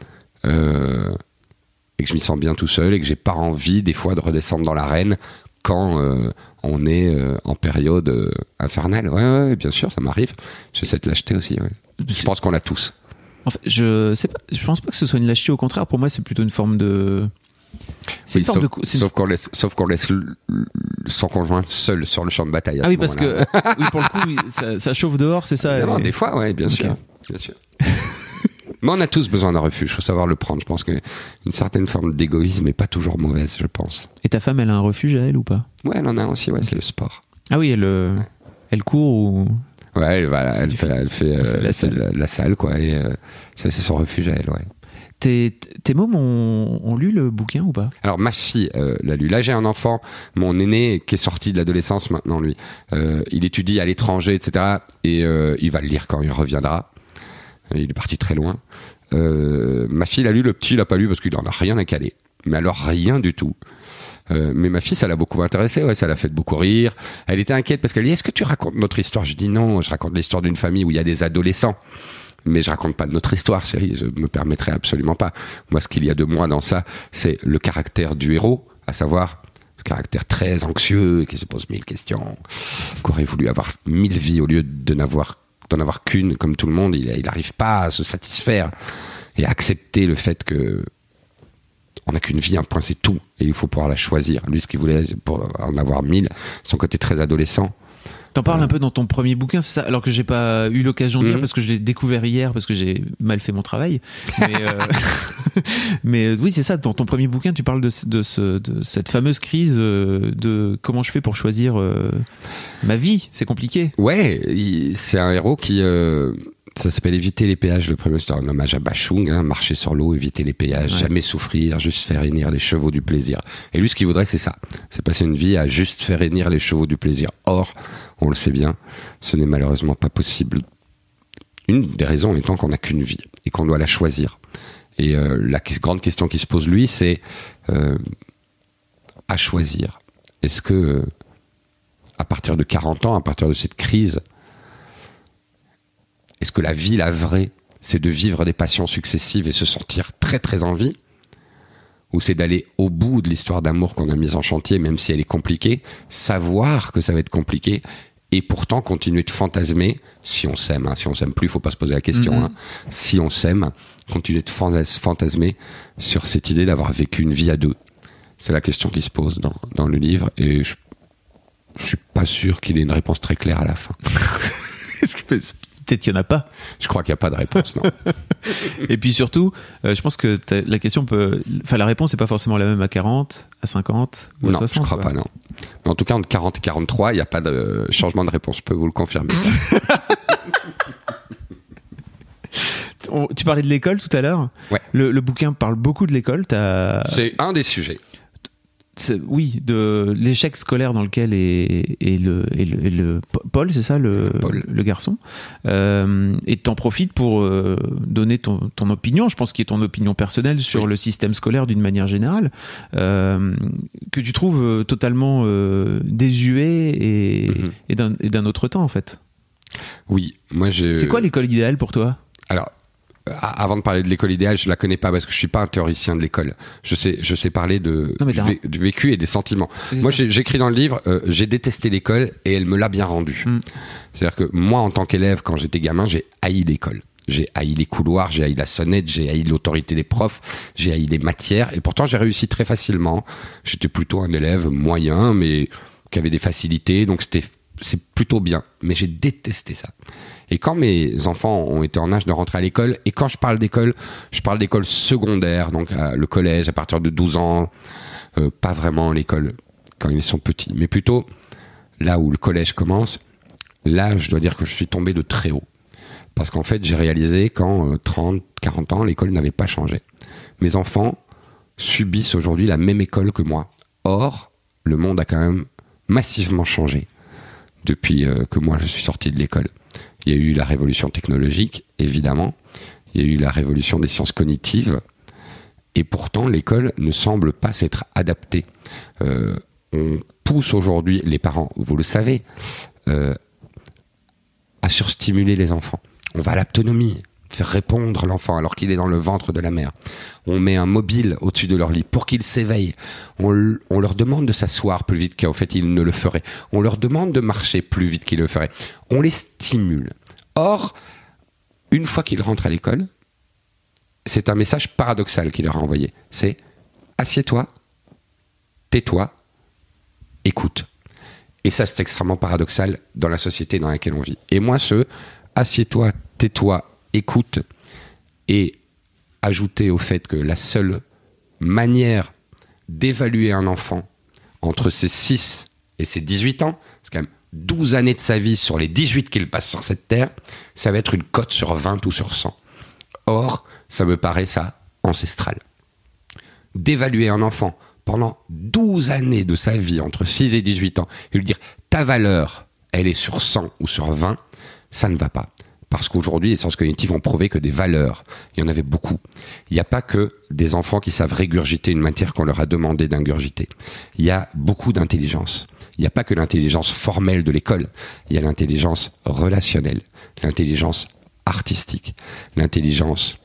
euh, et que je m'y sens bien tout seul et que j'ai pas envie des fois de redescendre dans l'arène quand euh, on est euh, en période euh, infernale. Ouais, ouais, bien sûr, ça m'arrive. J'ai cette lâcheté aussi. Ouais. Je pense qu'on l'a tous. En fait, je sais pas, je pense pas que ce soit une lâcheté, au contraire, pour moi, c'est plutôt une forme de. C'est Oui, une forme sauf, de. c'est une- sauf qu'on laisse, sauf qu'on laisse l- l- son conjoint seul sur le champ de bataille. à Ah ce oui, parce que. moment-là. Oui, pour le coup, oui, ça, ça chauffe dehors, c'est ça. Évidemment, et- des fois, ouais, bien Ok. sûr, bien sûr. Mais on a tous besoin d'un refuge, faut savoir le prendre. Je pense qu'une certaine forme d'égoïsme n'est pas toujours mauvaise, je pense. Et ta femme, elle a un refuge à elle ou pas? Ouais, elle en a un aussi, ouais, c'est le sport. Ah oui, elle, euh, elle court ou. Ouais, elle, va, elle, fait, elle fait, euh, fait la elle fait salle. la, la salle, quoi, et euh, ça, c'est son refuge à elle, ouais. Tes, tes mômes ont, ont lu le bouquin ou pas? Alors, ma fille euh, l'a lu. Là, j'ai un enfant, mon aîné, qui est sorti de l'adolescence maintenant, lui. Euh, il étudie à l'étranger, et cetera. Et euh, il va le lire quand il reviendra. Il est parti très loin. Euh, ma fille l'a lu, le petit l'a pas lu parce qu'il en a rien à caler. Mais alors rien du tout. Euh, mais ma fille, ça l'a beaucoup intéressée, ouais, ça l'a fait beaucoup rire. Elle était inquiète parce qu'elle dit, est-ce que tu racontes notre histoire? Je dis non, je raconte l'histoire d'une famille où il y a des adolescents. Mais je raconte pas de notre histoire, chérie, je me permettrai absolument pas. Moi, ce qu'il y a de moi dans ça, c'est le caractère du héros, à savoir le caractère très anxieux et qui se pose mille questions, qui aurait voulu avoir mille vies au lieu de n'avoir d'en avoir qu'une, comme tout le monde. Il n'arrive pas à se satisfaire et à accepter le fait que on n'a qu'une vie, un point, c'est tout. Et il faut pouvoir la choisir. Lui, ce qu'il voulait, pour en avoir mille, son côté très adolescent. T'en parles Euh. un peu dans ton premier bouquin, c'est ça? Alors que j'ai pas eu l'occasion de lire Mhm. parce que je l'ai découvert hier parce que j'ai mal fait mon travail. Mais, euh, mais euh, oui, c'est ça. Dans ton premier bouquin, tu parles de, ce- de, ce, de cette fameuse crise euh, de comment je fais pour choisir euh, ma vie. C'est compliqué. Ouais, il- c'est un héros qui... euh, ça s'appelle Éviter les péages, le premier. C'est un hommage à Bachung, hein, marcher sur l'eau, éviter les péages, Ouais. jamais souffrir, juste faire hennir les chevaux du plaisir. Et lui, ce qu'il voudrait, c'est ça. C'est passer une vie à juste faire hennir les chevaux du plaisir. Or, on le sait bien, ce n'est malheureusement pas possible. Une des raisons étant qu'on n'a qu'une vie et qu'on doit la choisir. Et euh, la que- grande question qui se pose, lui, c'est euh, à choisir. Est-ce que, euh, à partir de quarante ans, à partir de cette crise, est-ce que la vie, la vraie, c'est de vivre des passions successives et se sentir très très en vie? Ou c'est d'aller au bout de l'histoire d'amour qu'on a mise en chantier, même si elle est compliquée, savoir que ça va être compliqué, et pourtant continuer de fantasmer, si on s'aime, hein, si on s'aime plus, il faut pas se poser la question, Mhm. hein, si on s'aime, continuer de fantas- fantasmer sur cette idée d'avoir vécu une vie à deux. C'est la question qui se pose dans, dans le livre, et je, je suis pas sûr qu'il ait une réponse très claire à la fin. Est-ce que- Peut-être qu'il n'y en a pas. Je crois qu'il n'y a pas de réponse, non. Et puis surtout, euh, je pense que t'as- la question peut. Enfin, la réponse n'est pas forcément la même à quarante, à cinquante ou à Non, soixante. je crois quoi. pas, non. Mais en tout cas, entre quarante et quarante-trois, il n'y a pas de changement de réponse, je peux vous le confirmer. On- tu parlais de l'école tout à l'heure. Ouais. Le, le bouquin parle beaucoup de l'école. T'as... C'est un des sujets. c'est, oui, de l'échec scolaire dans lequel est, est, le, est, le, est le Paul, c'est ça, le, Paul. le garçon, euh, et t'en profites pour euh, donner ton, ton opinion, je pense qu'il est ton opinion personnelle sur oui. le système scolaire d'une manière générale, euh, que tu trouves totalement euh, désuet et, mm-hmm. et, d'un, et d'un autre temps en fait. Oui, moi j'ai... C'est quoi l'école idéale pour toi ? Alors, avant de parler de l'école idéale, je la connais pas parce que je suis pas un théoricien de l'école. Je sais, je sais parler de non, du, vé, du vécu et des sentiments. C'est moi, j'ai, j'écris dans le livre, euh, j'ai détesté l'école et elle me l'a bien rendu. Mm. C'est-à-dire que moi, en tant qu'élève, quand j'étais gamin, j'ai haï l'école. J'ai haï les couloirs, j'ai haï la sonnette, j'ai haï l'autorité des profs, j'ai haï les matières et pourtant j'ai réussi très facilement. J'étais plutôt un élève moyen, mais qui avait des facilités, donc c'était c'est plutôt bien. Mais j'ai détesté ça. Et quand mes enfants ont été en âge de rentrer à l'école, et quand je parle d'école, je parle d'école secondaire, donc euh, le collège à partir de douze ans, euh, pas vraiment l'école quand ils sont petits, mais plutôt là où le collège commence, là je dois dire que je suis tombé de très haut. Parce qu'en fait j'ai réalisé qu'en euh, trente, quarante ans, l'école n'avait pas changé. Mes enfants subissent aujourd'hui la même école que moi. Or, le monde a quand même massivement changé depuis euh, que moi je suis sorti de l'école. Il y a eu la révolution technologique, évidemment. Il y a eu la révolution des sciences cognitives. Et pourtant, l'école ne semble pas s'être adaptée. Euh, on pousse aujourd'hui les parents, vous le savez, euh, à surstimuler les enfants. On va à l'autonomie, faire répondre l'enfant alors qu'il est dans le ventre de la mère. On met un mobile au-dessus de leur lit pour qu'ils s'éveillent. On, on leur demande de s'asseoir plus vite qu'en fait ils ne le feraient. On leur demande de marcher plus vite qu'ils le feraient. On les stimule. Or, une fois qu'ils rentrent à l'école, c'est un message paradoxal qu'il leur a envoyé. C'est « assieds-toi, tais-toi, écoute ». Et ça, c'est extrêmement paradoxal dans la société dans laquelle on vit. Et moi, ce « assieds-toi, tais-toi, écoute » et ajouter au fait que la seule manière d'évaluer un enfant entre ses six et ses dix-huit ans, c'est quand même douze années de sa vie sur les dix-huit qu'il passe sur cette terre, ça va être une cote sur vingt ou sur cent. Or, ça me paraît ça ancestral. D'évaluer un enfant pendant douze années de sa vie, entre six et dix-huit ans, et lui dire ta valeur, elle est sur cent ou sur vingt, ça ne va pas. Parce qu'aujourd'hui, les sciences cognitives ont prouvé que des valeurs, il y en avait beaucoup. Il n'y a pas que des enfants qui savent régurgiter une matière qu'on leur a demandé d'ingurgiter. Il y a beaucoup d'intelligence. Il n'y a pas que l'intelligence formelle de l'école. Il y a l'intelligence relationnelle, l'intelligence artistique, l'intelligence...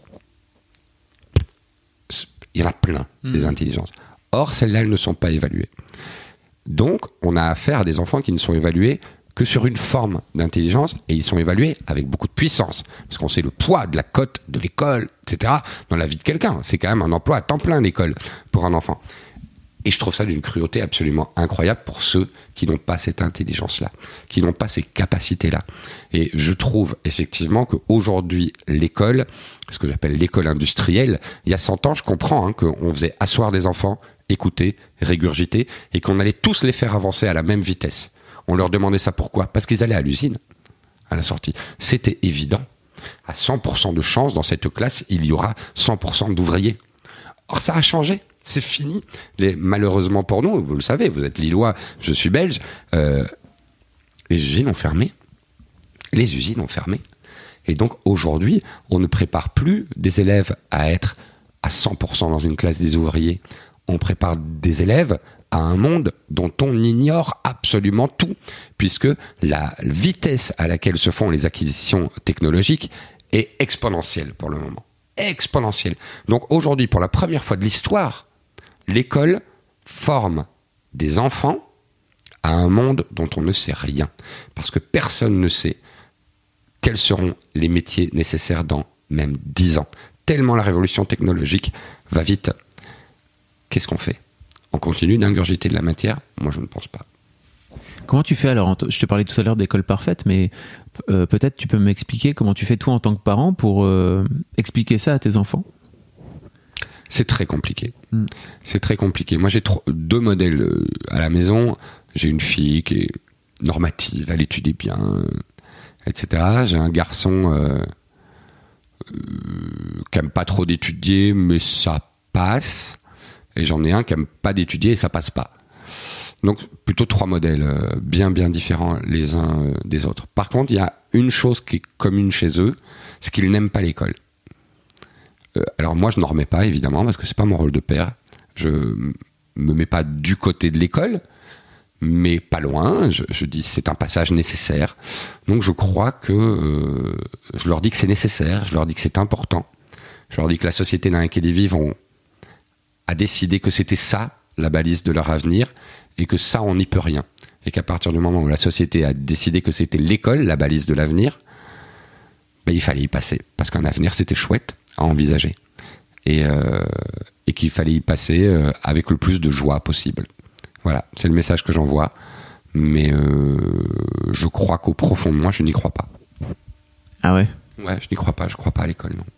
Il y en a plein, mmh. des intelligences. Or, celles-là, elles ne sont pas évaluées. Donc, on a affaire à des enfants qui ne sont évalués que sur une forme d'intelligence, et ils sont évalués avec beaucoup de puissance, parce qu'on sait le poids de la cote de l'école, et cetera, dans la vie de quelqu'un. C'est quand même un emploi à temps plein, l'école, pour un enfant. Et je trouve ça d'une cruauté absolument incroyable pour ceux qui n'ont pas cette intelligence-là, qui n'ont pas ces capacités-là. Et je trouve effectivement qu'aujourd'hui, l'école, ce que j'appelle l'école industrielle, il y a cent ans, je comprends hein, qu'on faisait asseoir des enfants, écouter, régurgiter, et qu'on allait tous les faire avancer à la même vitesse. On leur demandait ça pourquoi ? Parce qu'ils allaient à l'usine, à la sortie. C'était évident. À cent pour cent de chance, dans cette classe, il y aura cent pour cent d'ouvriers. Or, ça a changé. C'est fini. Les, malheureusement pour nous, vous le savez, vous êtes Lillois, je suis belge, euh, les usines ont fermé. Les usines ont fermé. Et donc, aujourd'hui, on ne prépare plus des élèves à être à cent pour cent dans une classe des ouvriers. On prépare des élèves à un monde dont on ignore absolument tout, puisque la vitesse à laquelle se font les acquisitions technologiques est exponentielle pour le moment. Exponentielle. Donc aujourd'hui, pour la première fois de l'histoire, l'école forme des enfants à un monde dont on ne sait rien, parce que personne ne sait quels seront les métiers nécessaires dans même dix ans. Tellement la révolution technologique va vite. Qu'est-ce qu'on fait ? On continue d'ingurgiter de la matière ? Moi, je ne pense pas. Comment tu fais alors ? Je te parlais tout à l'heure d'école parfaite, mais euh, peut-être tu peux m'expliquer comment tu fais toi en tant que parent pour euh, expliquer ça à tes enfants ? C'est très compliqué. Mm. C'est très compliqué. Moi, j'ai trois, deux modèles à la maison. J'ai une fille qui est normative, elle étudie bien, euh, et cetera. J'ai un garçon euh, euh, qui n'aime pas trop d'étudier, mais ça passe. et j'en ai un qui aime pas d'étudier et ça passe pas. Donc plutôt trois modèles euh, bien bien différents les uns euh, des autres. Par contre, il y a une chose qui est commune chez eux, c'est qu'ils n'aiment pas l'école. Euh, alors moi, je n'en remets pas évidemment parce que c'est pas mon rôle de père. Je me mets pas du côté de l'école, mais pas loin. Je, je dis c'est un passage nécessaire. Donc je crois que euh, je leur dis que c'est nécessaire, je leur dis que c'est important. Je leur dis que la société dans laquelle ils vivent on, a décidé que c'était ça la balise de leur avenir et que ça on n'y peut rien. Et qu'à partir du moment où la société a décidé que c'était l'école la balise de l'avenir, ben, il fallait y passer parce qu'un avenir c'était chouette à envisager et, euh, et qu'il fallait y passer euh, avec le plus de joie possible. Voilà, c'est le message que j'envoie, mais euh, je crois qu'au profond de moi, je n'y crois pas. Ah ouais? Ouais, je n'y crois pas, je crois pas à l'école, non.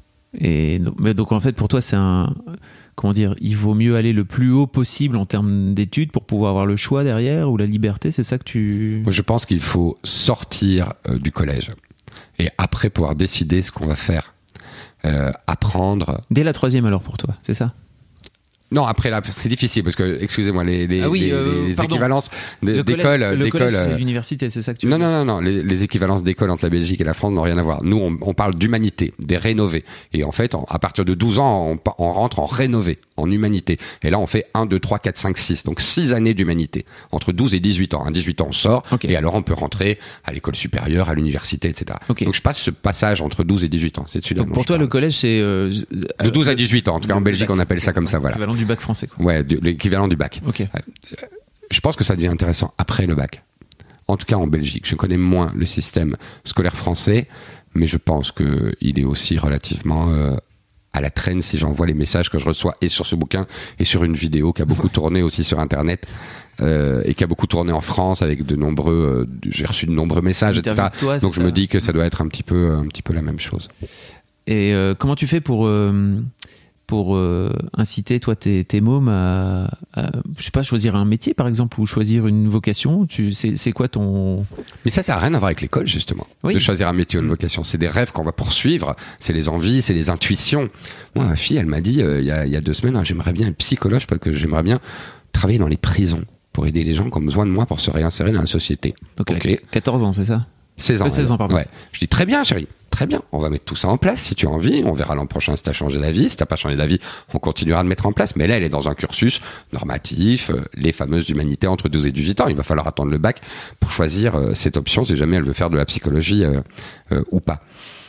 Et donc, mais donc en fait, pour toi, c'est un... Comment dire? Il vaut mieux aller le plus haut possible en termes d'études pour pouvoir avoir le choix derrière ou la liberté, c'est ça que tu... Moi, je pense qu'il faut sortir euh, du collège et après pouvoir décider ce qu'on va faire. Euh, apprendre... Dès la troisième alors pour toi, c'est ça? Non, après là, c'est difficile parce que, excusez-moi, les, les, ah oui, les, euh, les pardon. équivalences le d'école, collège, le d'école, collège, c'est euh, l'université, c'est ça que tu veux non, dire? non, non, non, les, les équivalences d'école entre la Belgique et la France n'ont rien à voir. Nous, on, on parle d'humanité, des rénovés. Et en fait, on, à partir de douze ans, on, on rentre en rénové, en humanité. Et là, on fait un, deux, trois, quatre, cinq, six. Donc six années d'humanité. Entre douze et dix-huit ans. À dix-huit ans, on sort. Okay. Et alors, on peut rentrer à l'école supérieure, à l'université, et cetera. Okay. Donc je passe ce passage entre douze et dix-huit ans. C'est celui-là. Donc pour toi, parle. Le collège, c'est... Euh, de douze à dix-huit ans. En tout cas, en Belgique, bac. On appelle ça comme ça, voilà. L'équivalent du bac français, quoi. Ouais, l'équivalent du bac. Okay. Je pense que ça devient intéressant après le bac. En tout cas en Belgique. Je connais moins le système scolaire français, mais je pense qu'il est aussi relativement euh, à la traîne si j'envoie les messages que je reçois et sur ce bouquin et sur une vidéo qui a beaucoup tourné aussi sur Internet euh, et qui a beaucoup tourné en France avec de nombreux... Euh, j'ai reçu de nombreux messages, et cetera. Toi, Donc je ça. me dis que ça doit être un petit peu, un petit peu la même chose. Et euh, comment tu fais pour... Euh... pour euh, inciter toi tes, tes mômes à, à je sais pas, choisir un métier par exemple ou choisir une vocation? Tu, c'est, c'est quoi ton... Mais ça, ça n'a rien à voir avec l'école justement, oui. De choisir un métier ou une vocation. C'est des rêves qu'on va poursuivre, c'est les envies, c'est les intuitions. Moi, ma fille, elle m'a dit euh, il y, a, il y a deux semaines, hein, j'aimerais bien être psychologue parce que j'aimerais bien travailler dans les prisons pour aider les gens qui ont besoin de moi pour se réinsérer dans la société. Donc okay. quatorze ans, c'est ça? seize ans. Euh, seize ans, pardon. Ouais. Je dis très bien, chérie. Très bien, on va mettre tout ça en place si tu as envie. On verra l'an prochain si tu as changé d'avis. Si tu n'as pas changé d'avis, on continuera de mettre en place. Mais là, elle est dans un cursus normatif, euh, les fameuses humanités entre douze et dix-huit ans. Il va falloir attendre le bac pour choisir euh, cette option si jamais elle veut faire de la psychologie euh, euh, ou pas.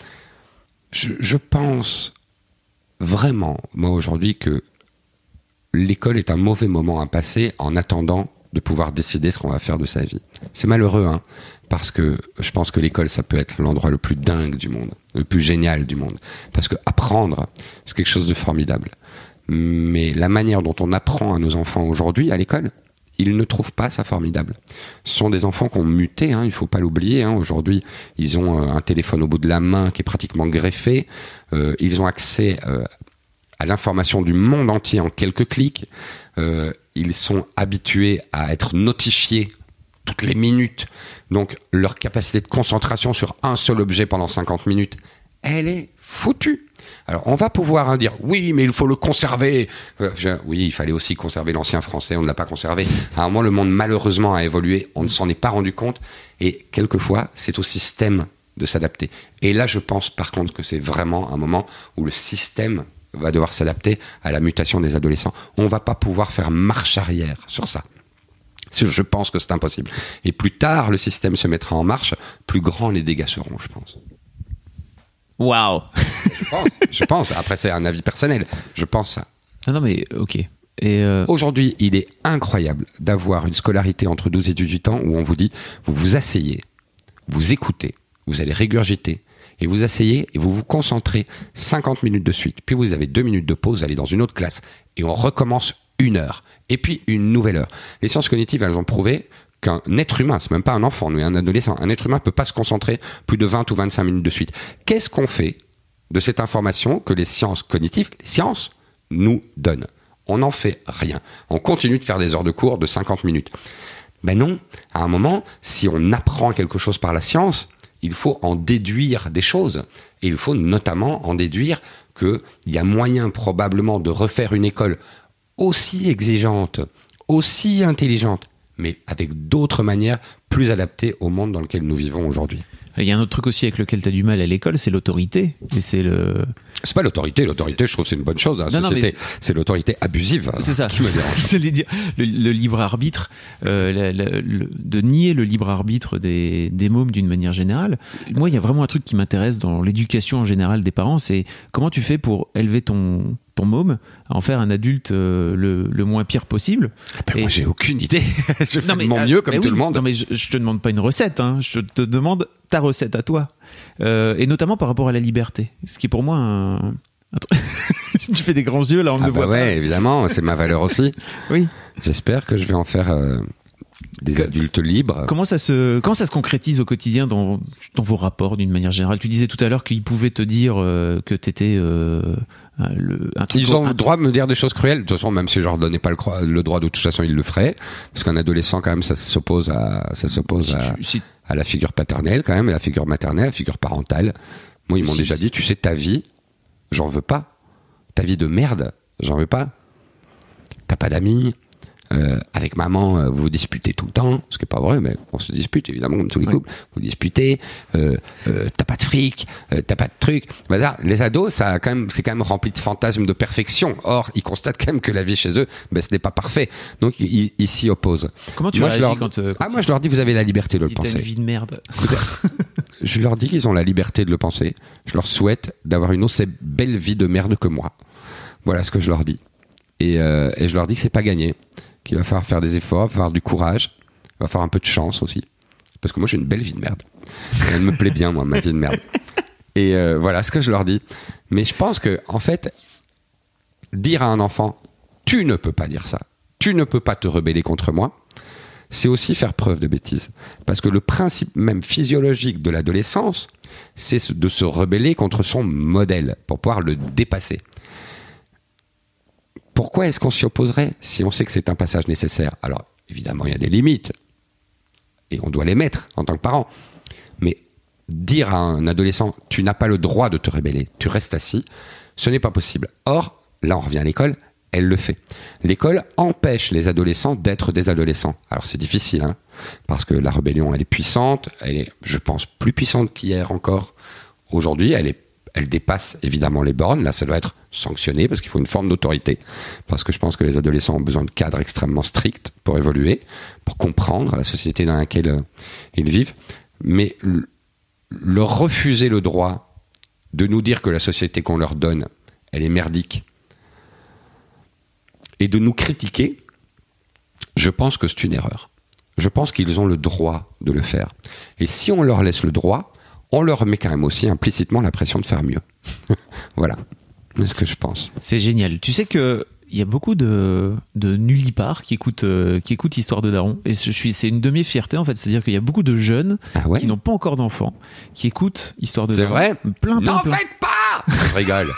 Je, je pense vraiment, moi aujourd'hui, que l'école est un mauvais moment à passer en attendant de pouvoir décider ce qu'on va faire de sa vie. C'est malheureux, hein, parce que je pense que l'école, ça peut être l'endroit le plus dingue du monde, le plus génial du monde. Parce que apprendre, c'est quelque chose de formidable. Mais la manière dont on apprend à nos enfants aujourd'hui à l'école, ils ne trouvent pas ça formidable. Ce sont des enfants qui ont muté, hein, il ne faut pas l'oublier. Hein. Aujourd'hui, ils ont euh, un téléphone au bout de la main qui est pratiquement greffé. Euh, ils ont accès euh, à l'information du monde entier en quelques clics. Euh, ils sont habitués à être notifiés toutes les minutes. Donc, leur capacité de concentration sur un seul objet pendant cinquante minutes, elle est foutue. Alors, on va pouvoir hein, dire, oui, mais il faut le conserver. Euh, je, oui, il fallait aussi conserver l'ancien français, on ne l'a pas conservé. À un moment, le monde, malheureusement, a évolué. On ne s'en est pas rendu compte. Et quelquefois, c'est au système de s'adapter. Et là, je pense, par contre, que c'est vraiment un moment où le système va devoir s'adapter à la mutation des adolescents. On ne va pas pouvoir faire marche arrière sur ça. Je pense que c'est impossible. Et plus tard, le système se mettra en marche, plus grands les dégâts seront, je pense. Waouh. Je pense, je pense. Après, c'est un avis personnel. Je pense ça. Ah non, mais ok. Et euh... Aujourd'hui, il est incroyable d'avoir une scolarité entre douze et dix-huit ans où on vous dit, vous vous asseyez, vous écoutez, vous allez régurgiter, et vous asseyez et vous vous concentrez cinquante minutes de suite. Puis vous avez deux minutes de pause, vous allez dans une autre classe, et on recommence une heure. Et puis une nouvelle heure. Les sciences cognitives, elles ont prouvé qu'un être humain, c'est même pas un enfant, mais un adolescent, un être humain peut pas se concentrer plus de vingt ou vingt-cinq minutes de suite. Qu'est-ce qu'on fait de cette information que les sciences cognitives, les sciences, nous donnent? On n'en fait rien. On continue de faire des heures de cours de cinquante minutes. Ben non, à un moment, si on apprend quelque chose par la science, il faut en déduire des choses. Et il faut notamment en déduire qu'il y a moyen probablement de refaire une école aussi exigeante, aussi intelligente, mais avec d'autres manières plus adaptées au monde dans lequel nous vivons aujourd'hui. Il y a un autre truc aussi avec lequel tu as du mal à l'école, c'est l'autorité. Et c'est le... C'est pas l'autorité, l'autorité, c'est... je trouve que c'est une bonne chose. Hein. Non, société, non, c'est... c'est l'autorité abusive. C'est ça. Qui me dérange. C'est les dire, le, le libre arbitre, euh, la, la, le, de nier le libre arbitre des, des mômes d'une manière générale. Moi, il y a vraiment un truc qui m'intéresse dans l'éducation en général des parents, c'est comment tu fais pour élever ton ton môme à en faire un adulte euh, le, le moins pire possible. Ben et... Moi, j'ai aucune idée. Je fais de mon euh, mieux comme tout oui, le monde. Non, mais je, je te demande pas une recette, hein. Je te demande ta recette à toi. Euh, et notamment par rapport à la liberté. Ce qui est pour moi un... un tu fais des grands yeux là, on ah ne bah voit ouais, pas. Évidemment, c'est ma valeur aussi. Oui. J'espère que je vais en faire euh, des que, adultes libres. Comment ça se, comment ça se concrétise au quotidien dans, dans vos rapports d'une manière générale? Tu disais tout à l'heure qu'ils pouvaient te dire euh, que t'étais euh, le, un truc. Ils ont un le droit de me dire des choses cruelles. De toute façon, même si je leur donnais pas le, le droit, de toute façon, ils le feraient. Parce qu'un adolescent, quand même, ça s'oppose à, ça s'oppose si à, tu, si... à la figure paternelle, quand même, à la figure maternelle, à la figure parentale. Moi, ils m'ont si, déjà si. dit, tu sais, ta vie, j'en veux pas. Ta vie de merde, j'en veux pas. T'as pas d'amis. Euh, avec maman, euh, vous vous disputez tout le temps, ce qui est pas vrai, mais on se dispute évidemment comme tous les couples. Oui. Vous disputez, euh, euh, t'as pas de fric, euh, t'as pas de truc. Bah, là, les ados, ça a quand même, c'est quand même rempli de fantasmes de perfection. Or, ils constatent quand même que la vie chez eux, ben, ce n'est pas parfait. Donc, ils, ils s'y opposent. Comment tu moi, réagis je leur... quand, euh, quand ah, moi, je leur dis, vous avez la liberté de le penser. T'as une vie de merde. Je leur dis qu'ils ont la liberté de le penser. Je leur souhaite d'avoir une aussi belle vie de merde que moi. Voilà ce que je leur dis. Et, euh, et je leur dis que c'est pas gagné. Qu'il va falloir faire des efforts, faire du courage, il va falloir un peu de chance aussi. Parce que moi, j'ai une belle vie de merde. Elle me plaît bien, moi, ma vie de merde. Et euh, voilà ce que je leur dis. Mais je pense que, en fait, dire à un enfant, tu ne peux pas dire ça, tu ne peux pas te rebeller contre moi, c'est aussi faire preuve de bêtise. Parce que le principe même physiologique de l'adolescence, c'est de se rebeller contre son modèle pour pouvoir le dépasser. Pourquoi est-ce qu'on s'y opposerait si on sait que c'est un passage nécessaire? Alors, évidemment, il y a des limites, et on doit les mettre en tant que parent. Mais dire à un adolescent, tu n'as pas le droit de te rebeller, tu restes assis, ce n'est pas possible. Or, là on revient à l'école, elle le fait. L'école empêche les adolescents d'être des adolescents. Alors c'est difficile, hein, parce que la rébellion, elle est puissante, elle est, je pense, plus puissante qu'hier encore. Aujourd'hui, elle est Elle dépasse évidemment les bornes. Là, ça doit être sanctionné parce qu'il faut une forme d'autorité. Parce que je pense que les adolescents ont besoin de cadres extrêmement stricts pour évoluer, pour comprendre la société dans laquelle euh, ils vivent. Mais l- leur refuser le droit de nous dire que la société qu'on leur donne, elle est merdique, et de nous critiquer, je pense que c'est une erreur. Je pense qu'ils ont le droit de le faire. Et si on leur laisse le droit, on leur met quand même aussi implicitement la pression de faire mieux. Voilà, c'est ce que je pense. C'est génial. Tu sais que il y a beaucoup de, de nullipares qui écoutent, euh, qui écoutent Histoire de Daron. Et je suis, c'est une de mes fiertés, en fait. C'est-à-dire qu'il y a beaucoup de jeunes ah ouais qui n'ont pas encore d'enfants, qui écoutent Histoire de c'est Daron. C'est vrai plein, plein, N'en plein. faites pas. Je rigole.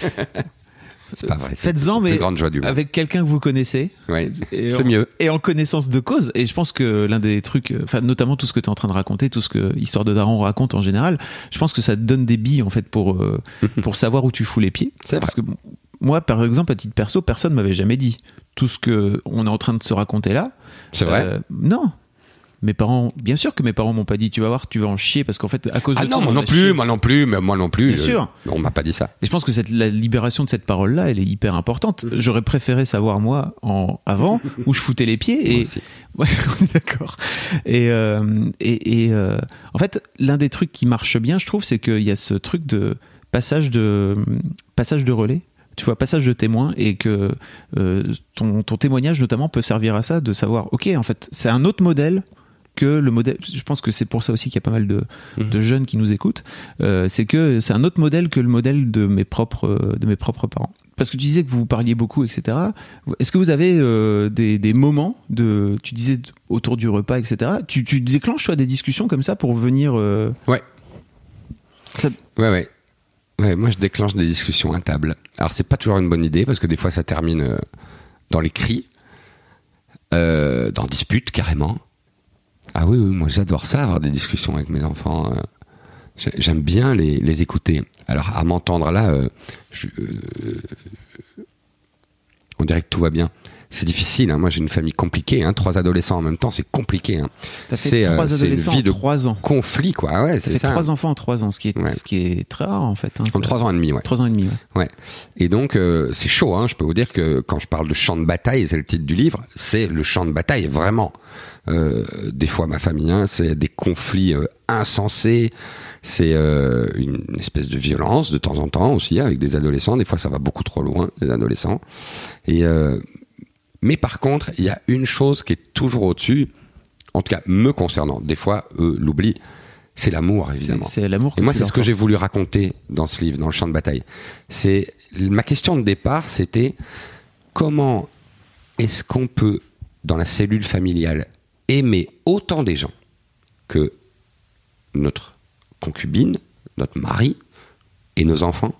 C'est pas vrai. Faites-en, mais grande joie du monde. avec quelqu'un que vous connaissez. Ouais, et c'est en, mieux. Et en connaissance de cause. Et je pense que l'un des trucs, enfin, notamment tout ce que tu es en train de raconter, tout ce que Histoire de Daron raconte en général, je pense que ça te donne des billes, en fait, pour, euh, pour savoir où tu fous les pieds. C'est Parce vrai. que moi, par exemple, à titre perso, personne m'avait jamais dit tout ce que on est en train de se raconter là. C'est vrai. Euh, non. Mes parents, bien sûr que mes parents m'ont pas dit tu vas voir, tu vas en chier parce qu'en fait à cause ah de non, toi, moi non plus, chier. moi non plus, mais moi non plus. Bien euh, sûr. On m'a pas dit ça. Et je pense que cette, la libération de cette parole-là, elle est hyper importante. J'aurais préféré savoir moi en avant où je foutais les pieds. Et ouais, on est d'accord. Et euh, et, et euh, en fait, l'un des trucs qui marche bien, je trouve, c'est qu'il y a ce truc de passage de passage de relais. Tu vois, passage de témoin, et que euh, ton, ton témoignage notamment peut servir à ça, de savoir, ok, en fait, c'est un autre modèle que le modèle. Je pense que c'est pour ça aussi qu'il y a pas mal de, mmh. de jeunes qui nous écoutent. Euh, c'est que c'est un autre modèle que le modèle de mes propres, de mes propres parents. Parce que tu disais que vous parliez beaucoup, et cetera. Est-ce que vous avez euh, des, des moments de, tu disais autour du repas, et cetera. Tu, tu déclenches toi des discussions comme ça pour venir. Euh... Ouais. Ça... Ouais, ouais. Ouais, moi je déclenche des discussions à table. Alors c'est pas toujours une bonne idée parce que des fois ça termine euh, dans les cris, euh, dans disputes carrément. Ah oui, oui, moi j'adore ça, avoir des discussions avec mes enfants. Euh, j'aime bien les, les écouter. Alors à m'entendre là, euh, je, euh, on dirait que tout va bien. C'est difficile, hein. Moi j'ai une famille compliquée, hein. Trois adolescents en même temps, c'est compliqué. Hein. T'as fait c'est, trois euh, adolescents c'est une vie en trois ans. Conflit, quoi. Ouais, T'as c'est fait ça. trois enfants en trois ans, ce qui est, ouais. ce qui est très rare en fait. Hein, en trois ans et demi, ouais. Trois ans et demi, ouais. ouais. Et donc euh, c'est chaud, hein. Je peux vous dire que quand je parle de champ de bataille, c'est le titre du livre, c'est le champ de bataille, vraiment. Euh, des fois ma famille, hein, c'est des conflits euh, insensés, c'est euh, une espèce de violence de temps en temps aussi avec des adolescents. Des fois ça va beaucoup trop loin, les adolescents. Et euh, mais par contre, il y a une chose qui est toujours au-dessus, en tout cas me concernant. Des fois, eux l'oublient, c'est l'amour, évidemment. C'est, c'est l'amour. Et moi, c'est ce que j'ai voulu raconter dans ce livre, dans le champ de bataille. C'est ma question de départ, c'était comment est-ce qu'on peut, dans la cellule familiale, aimer autant des gens que notre concubine, notre mari et nos enfants,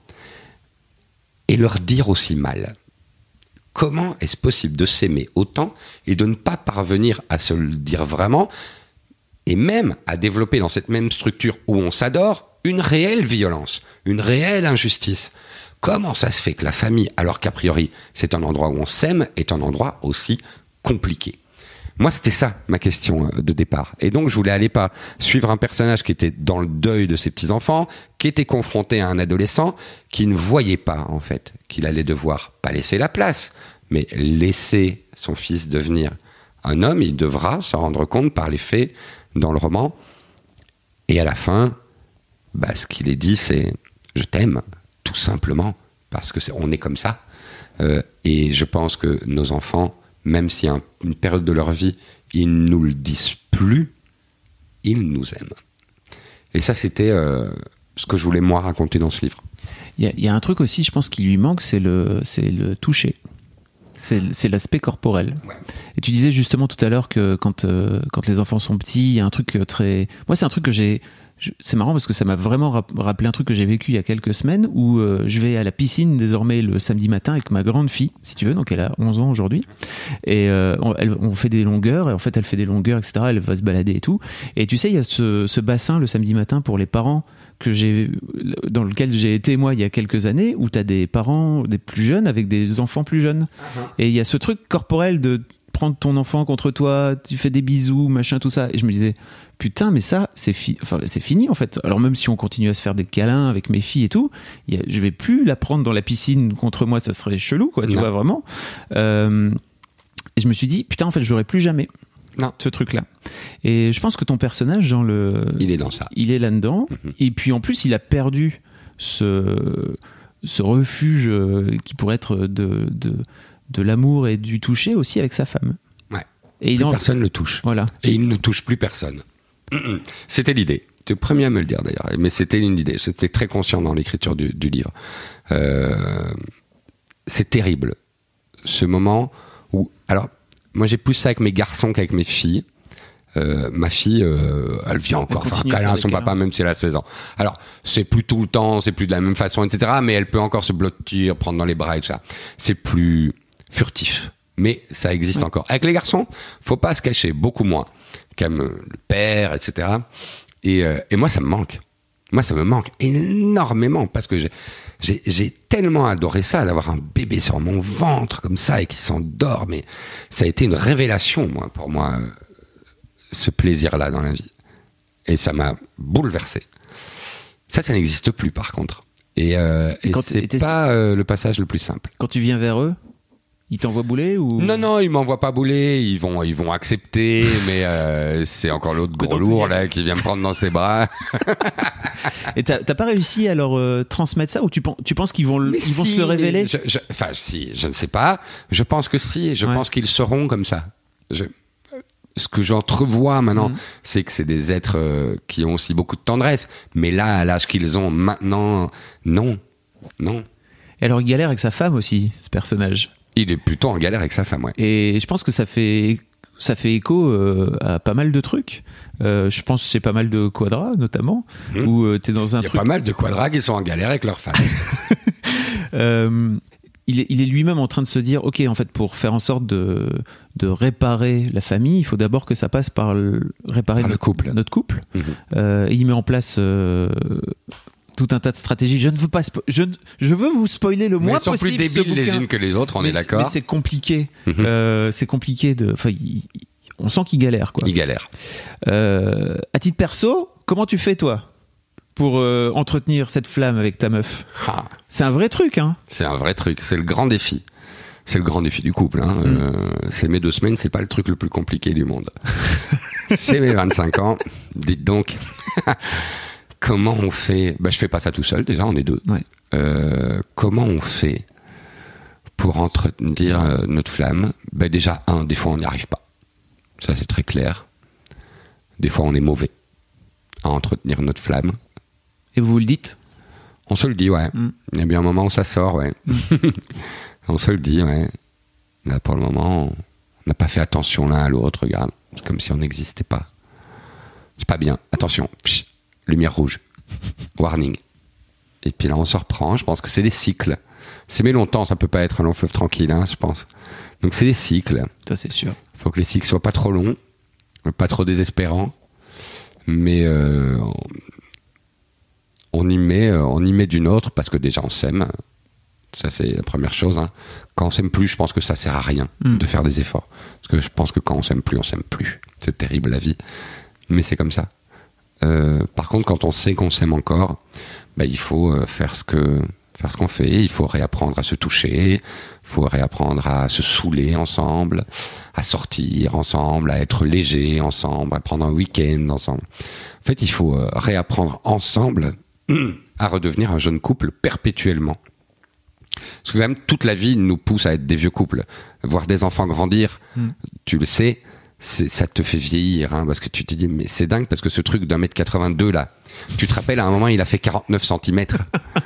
et leur dire aussi mal. Comment est-ce possible de s'aimer autant et de ne pas parvenir à se le dire vraiment, et même à développer dans cette même structure où on s'adore une réelle violence, une réelle injustice? Comment ça se fait que la famille, alors qu'a priori c'est un endroit où on s'aime, est un endroit aussi compliqué? Moi, c'était ça, ma question de départ. Et donc, je voulais aller pas suivre un personnage qui était dans le deuil de ses petits-enfants, qui était confronté à un adolescent, qui ne voyait pas, en fait, qu'il allait devoir, pas laisser la place, mais laisser son fils devenir un homme. Il devra se rendre compte par les faits dans le roman. Et à la fin, bah, ce qu'il est dit, c'est « je t'aime », tout simplement, parce que c'est, on est comme ça. Euh, et je pense que nos enfants, même si à une période de leur vie, ils ne nous le disent plus, ils nous aiment. Et ça, c'était euh, ce que je voulais, moi, raconter dans ce livre. Il y, y a un truc aussi, je pense, qui lui manque, c'est le, c'est le toucher. C'est, c'est l'aspect corporel. Ouais. Et tu disais justement tout à l'heure que quand, euh, quand les enfants sont petits, il y a un truc très... Moi, c'est un truc que j'ai... Je, c'est marrant parce que ça m'a vraiment rappelé un truc que j'ai vécu il y a quelques semaines où euh, je vais à la piscine désormais le samedi matin avec ma grande fille, si tu veux, donc elle a onze ans aujourd'hui, et euh, on, elle, on fait des longueurs, et en fait elle fait des longueurs, et cetera, elle va se balader et tout, et tu sais, il y a ce, ce bassin le samedi matin pour les parents que j'ai, dans lequel j'ai été moi il y a quelques années, où t'as des parents des plus jeunes avec des enfants plus jeunes, uh-huh. Et il y a ce truc corporel de prendre ton enfant contre toi, tu fais des bisous, machin, tout ça, et je me disais putain, mais ça, c'est, fi- enfin, c'est fini en fait. Alors même si on continue à se faire des câlins avec mes filles et tout, y a, je vais plus la prendre dans la piscine contre moi, ça serait chelou, quoi, tu non. vois, vraiment. Euh, et je me suis dit, putain, en fait, je l'aurai plus jamais, non. ce truc-là. Et je pense que ton personnage, dans le... il est dans ça. Il est là-dedans. Mm-hmm. Et puis en plus, il a perdu ce, ce refuge qui pourrait être de, de, de l'amour et du toucher aussi avec sa femme. Ouais. Et plus en... personne ne le touche. Voilà. Et il ne touche plus personne. C'était l'idée. Tu es le premier à me le dire d'ailleurs, mais c'était une idée. J'étais très conscient dans l'écriture du, du livre. Euh, c'est terrible, ce moment où... Alors, moi j'ai plus ça avec mes garçons qu'avec mes filles. Euh, ma fille, euh, elle vient encore elle faire un câlin à son papa, même si elle a seize ans. Alors, c'est plus tout le temps, c'est plus de la même façon, et cetera. Mais elle peut encore se blottir, prendre dans les bras et tout ça. C'est plus furtif, mais ça existe ouais. encore. Avec les garçons, faut pas se cacher, beaucoup moins. Comme le père, et cetera. Et, euh, et moi, ça me manque. Moi, ça me manque énormément parce que j'ai, j'ai, j'ai tellement adoré ça, d'avoir un bébé sur mon ventre comme ça et qui s'endort. Mais ça a été une révélation, moi, pour moi, euh, ce plaisir-là dans la vie. Et ça m'a bouleversé. Ça, ça n'existe plus, par contre. Et, euh, et, et c'est pas euh, le passage le plus simple. Quand tu viens vers eux, ils t'envoient bouler ou... Non, non, ils m'envoient pas bouler. Ils vont, ils vont accepter, mais euh, c'est encore l'autre gros lourd là qui vient me prendre dans ses bras. Et t'as, t'as pas réussi à leur euh, transmettre ça ou tu, tu penses qu'ils vont, ils si, vont se le révéler? je, je, Enfin, si, je ne sais pas. Je pense que si. Je ouais. pense qu'ils seront comme ça. Je, ce que j'entrevois maintenant, mmh. c'est que c'est des êtres euh, qui ont aussi beaucoup de tendresse. Mais là, à l'âge qu'ils ont maintenant, non, non. Et alors, il galère avec sa femme aussi, ce personnage. Il est plutôt en galère avec sa femme, ouais. Et je pense que ça fait, ça fait écho euh, à pas mal de trucs. Euh, je pense que c'est pas mal de quadras, notamment, mmh. où euh, t'es dans un il truc... Il y a pas mal de quadras qui sont en galère avec leur femme. euh, il, est, il est lui-même en train de se dire, ok, en fait, pour faire en sorte de, de réparer la famille, il faut d'abord que ça passe par le, réparer par notre, le couple. notre couple. Mmh. Euh, et il met en place... Euh, tout un tas de stratégies. Je ne veux pas, spo- je, ne- je veux vous spoiler le Mais moins elles sont possible. plus débiles ce les bouquin. unes que les autres, on mais est c'est- d'accord. Mais c'est compliqué. Mhm. Euh, c'est compliqué de. Enfin, il- il- on sent qu'il galère, quoi. Ils galèrent. Euh, à titre perso, comment tu fais toi pour euh, entretenir cette flamme avec ta meuf? Ah, C'est un vrai truc, hein. c'est un vrai truc, c'est le grand défi. C'est le grand défi du couple. Hein. Mm. Euh, c'est mes deux semaines, c'est pas le truc le plus compliqué du monde. C'est mes vingt-cinq ans. Dites donc, comment on fait? Bah, je fais pas ça tout seul. Déjà, on est deux. Ouais. Euh, comment on fait pour entretenir euh, notre flamme? Bah, déjà, un, des fois, on n'y arrive pas. Ça, c'est très clair. Des fois, on est mauvais à entretenir notre flamme. Et vous vous le dites? On se le dit, ouais. Mm. Il y a bien un moment où ça sort, ouais. On se le dit, ouais. Là, pour le moment, on n'a pas fait attention l'un à l'autre, regarde. C'est comme si on n'existait pas. C'est pas bien. Attention. Psh, lumière rouge. Warning. Et puis là, on se reprend. Je pense que c'est des cycles. C'est mais longtemps, ça peut pas être un long fleuve tranquille, hein, je pense. Donc c'est des cycles. Ça, c'est sûr. Il faut que les cycles soient pas trop longs, pas trop désespérants. Mais euh, on y met, on y met d'une autre parce que déjà on s'aime. Ça, c'est la première chose. Hein. Quand on s'aime plus, je pense que ça sert à rien Mm. de faire des efforts. Parce que je pense que quand on s'aime plus, on s'aime plus. C'est terrible, la vie. Mais c'est comme ça. Euh, par contre, quand on sait qu'on s'aime encore, bah, il faut euh, faire ce que faire ce qu'on fait. Il faut réapprendre à se toucher. Il faut réapprendre à se saouler ensemble, à sortir ensemble, à être léger ensemble, à prendre un week-end ensemble. En fait, il faut euh, réapprendre ensemble à redevenir un jeune couple perpétuellement. Parce que quand même, toute la vie nous pousse à être des vieux couples. Voir des enfants grandir, Mm. tu le sais, c'est, ça te fait vieillir. Hein, parce que tu te dis, mais c'est dingue, parce que ce truc d'un mètre quatre-vingt-deux, là, tu te rappelles, à un moment, il a fait quarante-neuf centimètres.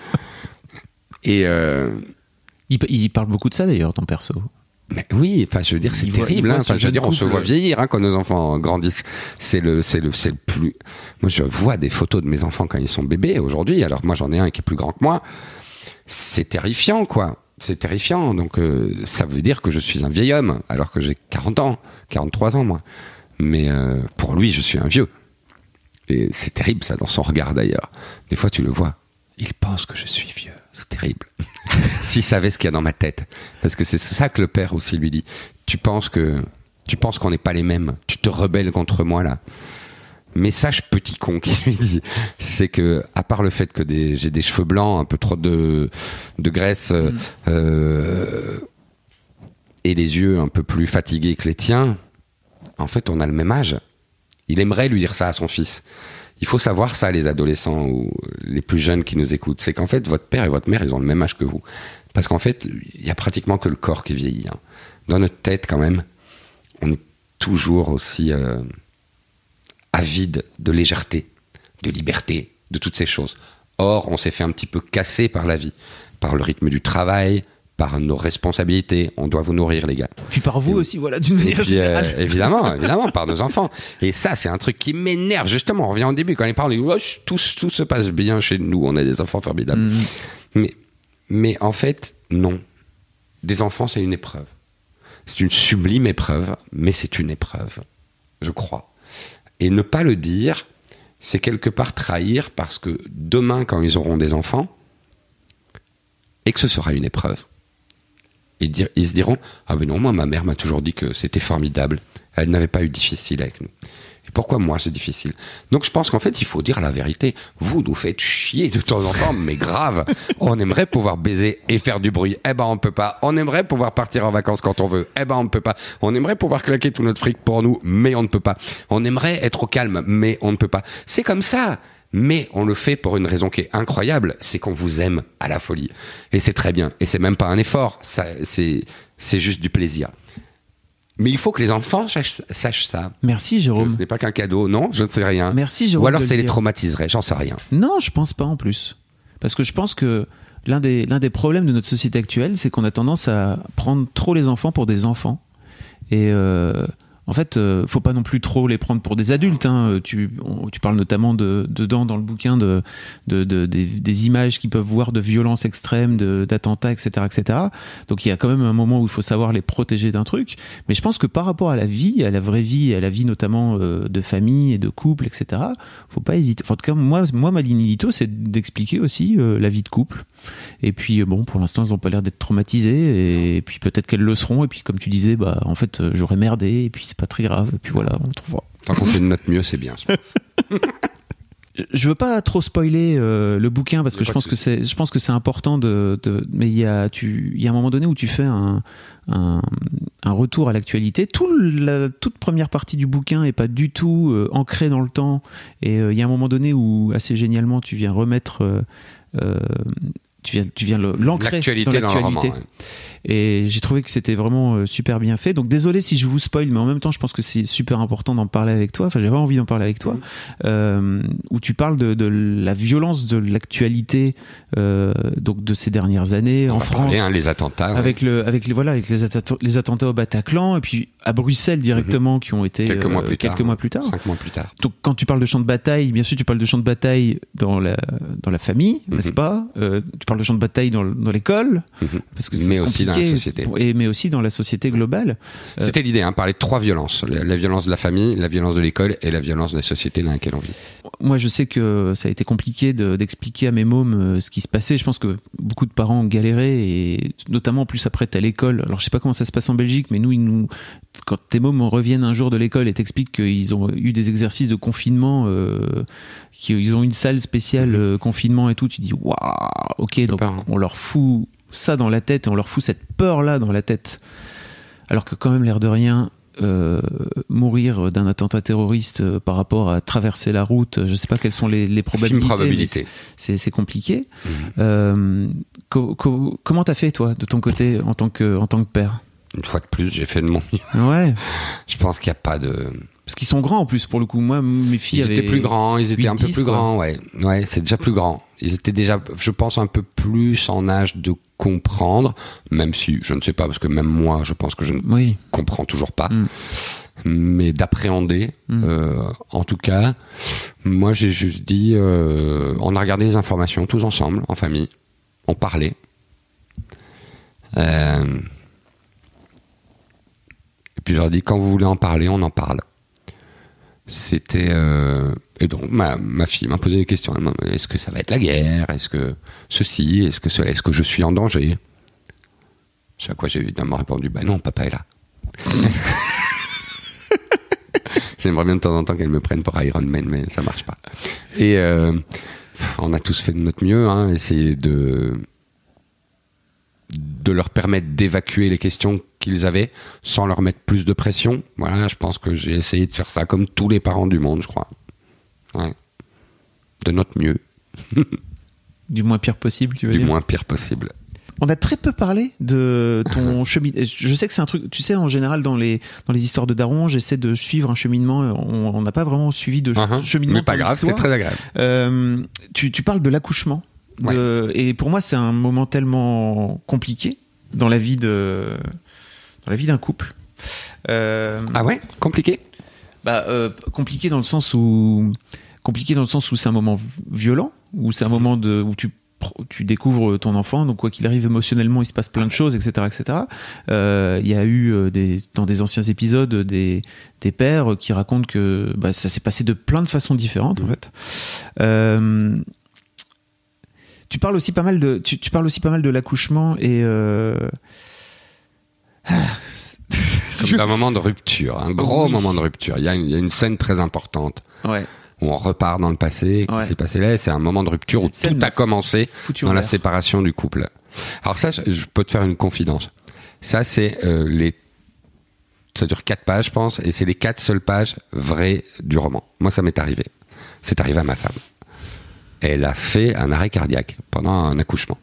Et... Euh, Il, il parle beaucoup de ça, d'ailleurs, ton perso. mais oui, enfin, je veux dire, c'est Il voit- terrible. il voit Hein, ce enfin, je veux jeune dire, on se couple. voit vieillir hein, quand nos enfants grandissent. C'est le, c'est le, c'est le plus. Moi, je vois des photos de mes enfants quand ils sont bébés aujourd'hui. Alors moi, j'en ai un qui est plus grand que moi. C'est terrifiant, quoi. C'est terrifiant. Donc, euh, ça veut dire que je suis un vieil homme, alors que j'ai quarante ans, quarante-trois ans, moi. Mais euh, pour lui, je suis un vieux. Et c'est terrible, ça, dans son regard, d'ailleurs. Des fois, tu le vois. Il pense que je suis vieux. C'est terrible. S'il savait ce qu'il y a dans ma tête. Parce que c'est ça que le père aussi lui dit. Tu penses que, tu penses qu'on n'est pas les mêmes. Tu te rebelles contre moi, là. Message petit con qui lui dit, c'est que, à part le fait que des, j'ai des cheveux blancs, un peu trop de, de graisse, euh, Mm. euh, et les yeux un peu plus fatigués que les tiens, en fait, on a le même âge. Il aimerait lui dire ça à son fils. Il faut savoir ça, les adolescents ou les plus jeunes qui nous écoutent. C'est qu'en fait, votre père et votre mère, ils ont le même âge que vous. Parce qu'en fait, il y a pratiquement que le corps qui vieillit. Hein. Dans notre tête, quand même, on est toujours aussi euh, avide de légèreté, de liberté, de toutes ces choses. Or, on s'est fait un petit peu casser par la vie, par le rythme du travail, par nos responsabilités. On doit vous nourrir, les gars. Puis par vous Et- aussi, voilà, d'une Et manière puis, euh, générale. évidemment, évidemment, par nos enfants. Et ça, c'est un truc qui m'énerve, justement. On revient au début, quand les parents disent oh, chut, tout, tout se passe bien chez nous, on a des enfants formidables. Mm. Mais, mais en fait, non. Des enfants, c'est une épreuve. C'est une sublime épreuve, mais c'est une épreuve, je crois. Et ne pas le dire, c'est quelque part trahir, parce que demain, quand ils auront des enfants, et que ce sera une épreuve, ils, dire, ils se diront « Ah ben non, moi, ma mère m'a toujours dit que c'était formidable. Elle n'avait pas eu difficile avec nous. Et pourquoi moi, c'est difficile ?» Donc je pense qu'en fait, il faut dire la vérité. Vous nous faites chier de temps en temps, mais grave. On aimerait pouvoir baiser et faire du bruit. Eh ben, on peut pas. On aimerait pouvoir partir en vacances quand on veut. Eh ben, on ne peut pas. On aimerait pouvoir claquer tout notre fric pour nous, mais on ne peut pas. On aimerait être au calme, mais on ne peut pas. C'est comme ça. Mais on le fait pour une raison qui est incroyable, c'est qu'on vous aime à la folie. Et c'est très bien. Et c'est même pas un effort, ça, c'est, c'est juste du plaisir. Mais il faut que les enfants sachent, sachent ça. Merci, Que Jérôme. ce n'est pas qu'un cadeau, non, je ne sais rien. Merci, Jérôme. Ou alors de le ça les dire. traumatiserait, j'en sais rien. Non, je pense pas en plus. Parce que je pense que l'un des, l'un des problèmes de notre société actuelle, c'est qu'on a tendance à prendre trop les enfants pour des enfants. Et euh, en fait, euh, faut pas non plus trop les prendre pour des adultes. Hein. Tu, on, tu parles notamment de, dedans dans le bouquin de, de, de des, des images qu'ils peuvent voir de violences extrêmes, de, d'attentats, et cetera, et cetera. Donc il y a quand même un moment où il faut savoir les protéger d'un truc. Mais je pense que par rapport à la vie, à la vraie vie, à la vie notamment euh, de famille et de couple, et cetera, faut pas hésiter. Enfin, en tout cas, moi, moi, ma ligne édito, c'est d'expliquer aussi euh, la vie de couple. Et puis bon, pour l'instant, ils ont pas l'air d'être traumatisés. Et puis peut-être qu'elles le seront. Et puis comme tu disais, bah en fait, j'aurais merdé. Et puis c'est pas très grave, et puis voilà, on trouvera. Tant qu'on fait de notre mieux, c'est bien, je pense. Je veux pas trop spoiler euh, le bouquin parce que je pense que c'est, je pense que c'est important de, de mais il y a, tu, il y a un moment donné où tu fais un, un, un retour à l'actualité. Tout la toute première partie du bouquin est pas du tout euh, ancrée dans le temps, et euh, il y a un moment donné où assez génialement tu viens remettre euh, euh, tu viens, tu viens le, l'ancrer l'actualité dans l'actualité. Dans le roman, ouais. Et j'ai trouvé que c'était vraiment euh, super bien fait. Donc désolé si je vous spoil, mais en même temps je pense que c'est super important d'en parler avec toi. Enfin, j'avais envie d'en parler avec toi, mmh. euh, où tu parles de, de la violence de l'actualité, euh, donc de ces dernières années On en va France, parler, hein, les attentats, avec ouais. le, avec les voilà, avec les attentats, les attentats au Bataclan, et puis à Bruxelles directement, mmh. qui ont été quelques, euh, mois, plus quelques tard, mois plus tard, cinq mois plus tard. Donc quand tu parles de champ de bataille, bien sûr tu parles de champ de bataille dans la dans la famille, mmh. n'est-ce pas? euh, Tu parles de champ de bataille dans, dans l'école, mmh. parce que c'est mais aussi dans la société. Pour, et mais aussi dans la société globale. C'était euh, l'idée, hein, parler de trois violences. La, la violence de la famille, la violence de l'école et la violence de la société dans laquelle on vit. Moi, je sais que ça a été compliqué de, d'expliquer à mes mômes euh, ce qui se passait. Je pense que beaucoup de parents ont galéré, et notamment en plus après, t'es à l'école. Alors, je sais pas comment ça se passe en Belgique, mais nous, ils nous quand tes mômes reviennent un jour de l'école et t'expliquent qu'ils ont eu des exercices de confinement, euh, qu'ils ont une salle spéciale euh, confinement et tout, tu dis, waouh, ok, donc pas, hein. On leur fout ça dans la tête et on leur fout cette peur-là dans la tête. Alors que quand même, l'air de rien, euh, mourir d'un attentat terroriste euh, par rapport à traverser la route, je sais pas quelles sont les, les probabilités. probabilité. C'est, c'est compliqué. Mmh. Euh, co- co- comment t'as fait, toi, de ton côté, en tant que, en tant que père? Une fois de plus, j'ai fait de mon mieux. Ouais. Je pense qu'il n'y a pas de... Parce qu'ils sont grands en plus, pour le coup. Moi, mes filles ils avaient... Ils étaient plus grands, ils étaient un peu plus quoi. grands, ouais. Ouais, c'est déjà plus grand. Ils étaient déjà, je pense, un peu plus en âge de comprendre, même si, je ne sais pas, parce que même moi, je pense que je ne oui. comprends toujours pas. Mm. Mais d'appréhender, mm. euh, en tout cas, moi, j'ai juste dit, euh, on a regardé les informations tous ensemble, en famille. On parlait. Euh... Et puis, je leur ai dit, quand vous voulez en parler, on en parle. C'était euh... et donc ma ma fille m'a posé des questions. Elle m'a dit, est-ce que ça va être la guerre, est-ce que ceci, est-ce que cela, est-ce que je suis en danger? C'est à quoi j'ai évidemment répondu, bah non, papa est là. J'aimerais bien de temps en temps qu'elle me prenne pour Iron Man, mais ça marche pas. Et euh, on a tous fait de notre mieux, hein, essayer de de leur permettre d'évacuer les questions qu'ils avaient sans leur mettre plus de pression. Voilà, je pense que j'ai essayé de faire ça comme tous les parents du monde, je crois. Ouais. De notre mieux. Du moins pire possible, tu veux du dire? Du moins pire possible. On a très peu parlé de ton cheminement. Je sais que c'est un truc, tu sais, en général, dans les, dans les histoires de Daron, j'essaie de suivre un cheminement. On n'a pas vraiment suivi de uh-huh. cheminement. Mais pas grave, c'est très agréable. Euh, tu, tu parles de l'accouchement. De, ouais. Et pour moi, c'est un moment tellement compliqué dans la vie de, dans la vie d'un couple. Euh, ah ouais, compliqué. Bah euh, compliqué dans le sens où compliqué dans le sens où c'est un moment violent, où c'est un moment de où tu tu découvres ton enfant, donc quoi qu'il arrive émotionnellement, il se passe plein de choses, et cetera, et cetera. Euh, il y a eu des dans des anciens épisodes des des pères qui racontent que bah, ça s'est passé de plein de façons différentes mmh. en fait. Euh, Tu parles aussi pas mal de, tu, tu parles aussi pas mal de l'accouchement et euh... comme d'un moment de rupture, un gros oui. moment de rupture. Il y a une, il y a une scène très importante ouais. où on repart dans le passé, qui ouais. s'est passé là. C'est un moment de rupture Cette où tout a commencé dans la séparation du couple. Alors ça, je peux te faire une confidence. Ça, c'est euh, les, ça dure quatre pages, je pense, et c'est les quatre seules pages vraies du roman. Moi, ça m'est arrivé. C'est arrivé à ma femme. Elle a fait un arrêt cardiaque pendant un accouchement.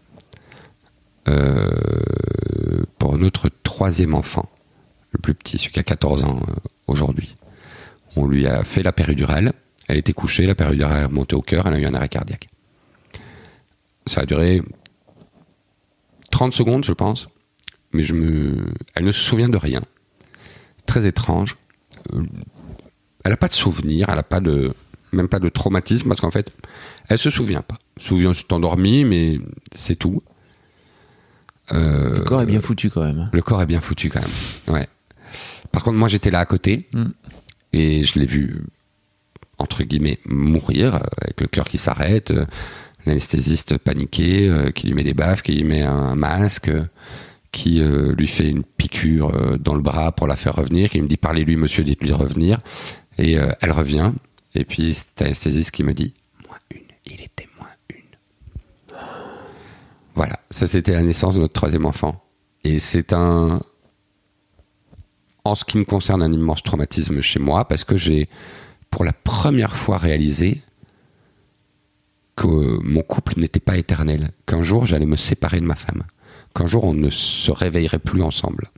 Euh, pour notre troisième enfant, le plus petit, celui qui a quatorze ans euh, aujourd'hui. On lui a fait la péridurale, elle était couchée, la péridurale est remontée au cœur, elle a eu un arrêt cardiaque. Ça a duré trente secondes, je pense, mais je me... elle ne se souvient de rien. très étrange. Euh, elle a pas de souvenirs, elle a pas de, même pas de traumatisme, parce qu'en fait, elle se souvient pas. Elle se souvient, s'est endormie, mais c'est tout. Euh, le corps est bien foutu quand même. Le corps est bien foutu quand même, ouais. Par contre, moi, j'étais là à côté, mm. et je l'ai vu, entre guillemets, mourir, avec le cœur qui s'arrête, euh, l'anesthésiste paniqué, euh, qui lui met des baffes, qui lui met un masque, euh, qui euh, lui fait une piqûre euh, dans le bras pour la faire revenir, qui me dit « Parlez-lui, monsieur, dites-lui de revenir ». Et euh, elle revient, et puis c'est l'anesthésiste qui me dit « Moins une, il était moins une ». Voilà, ça c'était la naissance de notre troisième enfant. Et c'est un... En ce qui me concerne, un immense traumatisme chez moi, parce que j'ai, pour la première fois, réalisé que mon couple n'était pas éternel, qu'un jour j'allais me séparer de ma femme, qu'un jour on ne se réveillerait plus ensemble.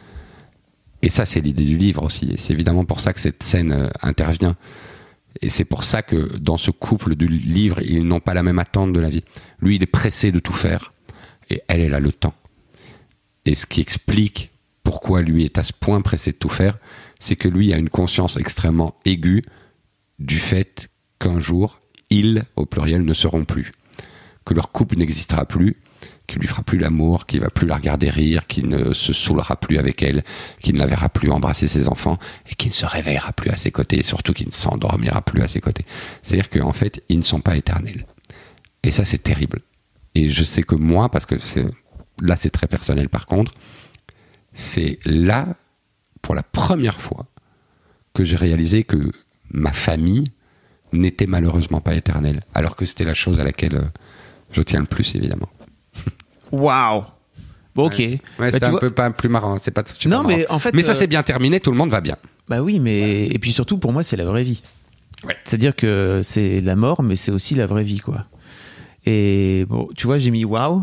Et ça, c'est l'idée du livre aussi, et c'est évidemment pour ça que cette scène euh, intervient. Et c'est pour ça que dans ce couple du livre, ils n'ont pas la même attente de la vie. Lui, il est pressé de tout faire, et elle, elle a le temps. Et ce qui explique pourquoi lui est à ce point pressé de tout faire, c'est que lui a une conscience extrêmement aiguë du fait qu'un jour, ils, au pluriel, ne seront plus. Que leur couple n'existera plus, qu'il lui fera plus l'amour, qu'il va plus la regarder rire, qu'il ne se saoulera plus avec elle, qu'il ne la verra plus embrasser ses enfants, et qu'il ne se réveillera plus à ses côtés, et surtout qu'il ne s'endormira plus à ses côtés. C'est-à-dire qu'en fait, ils ne sont pas éternels. Et ça, c'est terrible. Et je sais que moi, parce que c'est, là, c'est très personnel par contre, c'est là, pour la première fois, que j'ai réalisé que ma famille n'était malheureusement pas éternelle, alors que c'était la chose à laquelle je tiens le plus, évidemment. Waouh. Bon, ok. Ouais, ouais, c'était bah, un vois... peu pas plus marrant. C'est pas super non, marrant. mais en fait. Mais ça euh... s'est bien terminé. Tout le monde va bien. Bah oui, mais et puis surtout pour moi, c'est la vraie vie. Ouais. C'est-à-dire que c'est la mort, mais c'est aussi la vraie vie, quoi. Et bon, tu vois, j'ai mis waouh.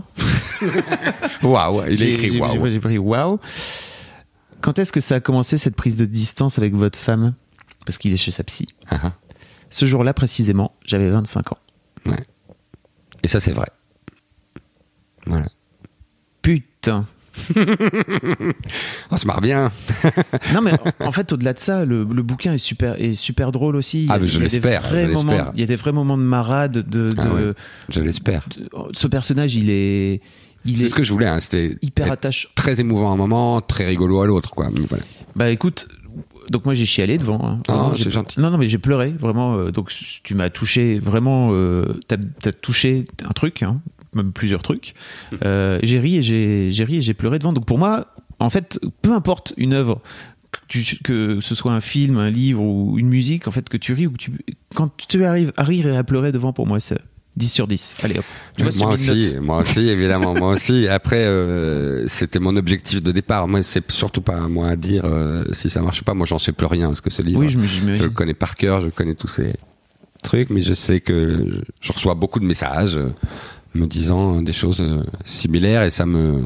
Waouh. Il a écrit waouh. J'ai, j'ai pris waouh. Quand est-ce que ça a commencé cette prise de distance avec votre femme ? Parce qu'il est chez sa psy. Uh-huh. Ce jour-là précisément, j'avais vingt-cinq ans. Ouais. Et ça, c'est vrai. Voilà. Putain. On se marre bien. Non, mais en, en fait, au-delà de ça, le, le bouquin est super, est super drôle aussi. Il ah, mais je l'espère. Je moments, l'espère. il y a des vrais moments de marade. De, de, ah, ouais. Je l'espère. De, ce personnage, il est. Il c'est est ce que je voulais. Hein. C'était hyper attachant. Très émouvant à un moment, très rigolo à l'autre, quoi. Voilà. Bah écoute. Donc moi j'ai chialé devant. Hein. Oh, j'ai... c'est gentil. Non non mais j'ai pleuré vraiment. Euh, donc tu m'as touché vraiment. Euh, t'as, t'as touché un truc, hein, même plusieurs trucs. Euh, j'ai ri et j'ai, j'ai ri et j'ai pleuré devant. Donc pour moi, en fait, peu importe une œuvre, que, tu, que ce soit un film, un livre ou une musique, en fait que tu ris ou que tu, quand tu arrives à rire et à pleurer devant, pour moi c'est dix sur dix. Allez hop. Tu vois, moi aussi, moi aussi, évidemment, moi aussi. Après, euh, c'était mon objectif de départ. Moi, c'est surtout pas à moi à dire euh, si ça marche pas. Moi, j'en sais plus rien parce que ce livre, oui, je, je le connais par cœur, je connais tous ces trucs, mais je sais que je reçois beaucoup de messages euh, me disant des choses euh, similaires et ça me,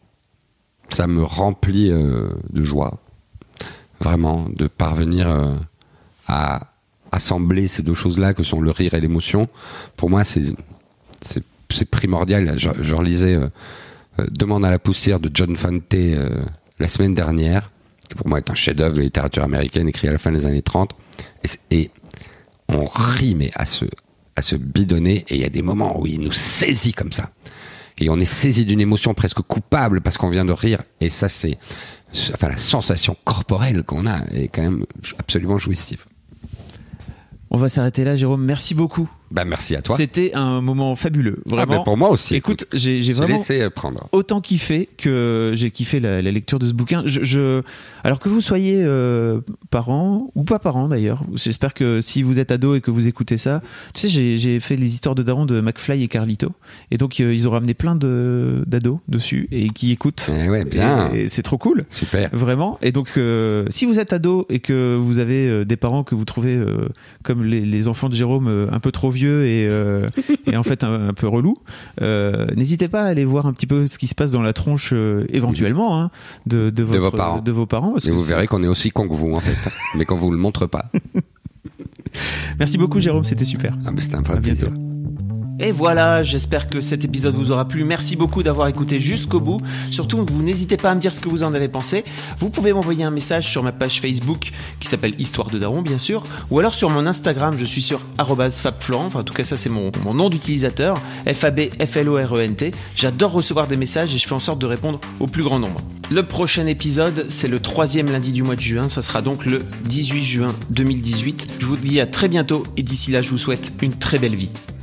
ça me remplit euh, de joie, vraiment, de parvenir euh, à assembler ces deux choses-là que sont le rire et l'émotion. Pour moi, c'est, c'est, c'est primordial. Je, je relisais euh, euh, Demande à la poussière de John Fante euh, la semaine dernière, qui pour moi est un chef-d'œuvre de littérature américaine écrit à la fin des années trente. Et, et on rit, mais à se, à se bidonner. Et il y a des moments où il nous saisit comme ça. Et on est saisi d'une émotion presque coupable parce qu'on vient de rire. Et ça, c'est... Enfin, la sensation corporelle qu'on a est quand même absolument jouissive. On va s'arrêter là, Jérôme. Merci beaucoup. Bah, merci à toi. C'était un moment fabuleux, vraiment. Ah, bah pour moi aussi. Écoute, écoute j'ai, j'ai vraiment laissé prendre. autant kiffé que j'ai kiffé la, la lecture de ce bouquin. Je, je... Alors que vous soyez euh, parents, ou pas parents d'ailleurs, j'espère que si vous êtes ado et que vous écoutez ça, tu sais, j'ai, j'ai fait les histoires de Daron de McFly et Carlito, et donc euh, ils ont ramené plein de, d'ados dessus et qui écoutent. Eh ouais, bien. Et, et c'est trop cool. Super. Vraiment. Et donc, euh, si vous êtes ado et que vous avez euh, des parents que vous trouvez euh, comme les, les enfants de Jérôme euh, un peu trop vieux et, euh, et en fait un, un peu relou, euh, n'hésitez pas à aller voir un petit peu ce qui se passe dans la tronche euh, éventuellement hein, de, de, votre, de vos parents. De vos parents parce et que vous c'est... verrez qu'on est aussi con que vous en fait, mais qu'on vous le montre pas. Merci beaucoup Jérôme, c'était super. Ah, mais c'était un vrai plaisir. Et voilà, j'espère que cet épisode vous aura plu. Merci beaucoup d'avoir écouté jusqu'au bout. Surtout, vous n'hésitez pas à me dire ce que vous en avez pensé. Vous pouvez m'envoyer un message sur ma page Facebook qui s'appelle Histoire de Daron, bien sûr, ou alors sur mon Instagram, je suis sur arobase fabflorent. Enfin, en tout cas, ça c'est mon, mon nom d'utilisateur, F A B F L O R E N T. J'adore recevoir des messages et je fais en sorte de répondre au plus grand nombre. Le prochain épisode, c'est le troisième lundi du mois de juin. Ça sera donc le dix-huit juin deux mille dix-huit. Je vous dis à très bientôt et d'ici là, je vous souhaite une très belle vie.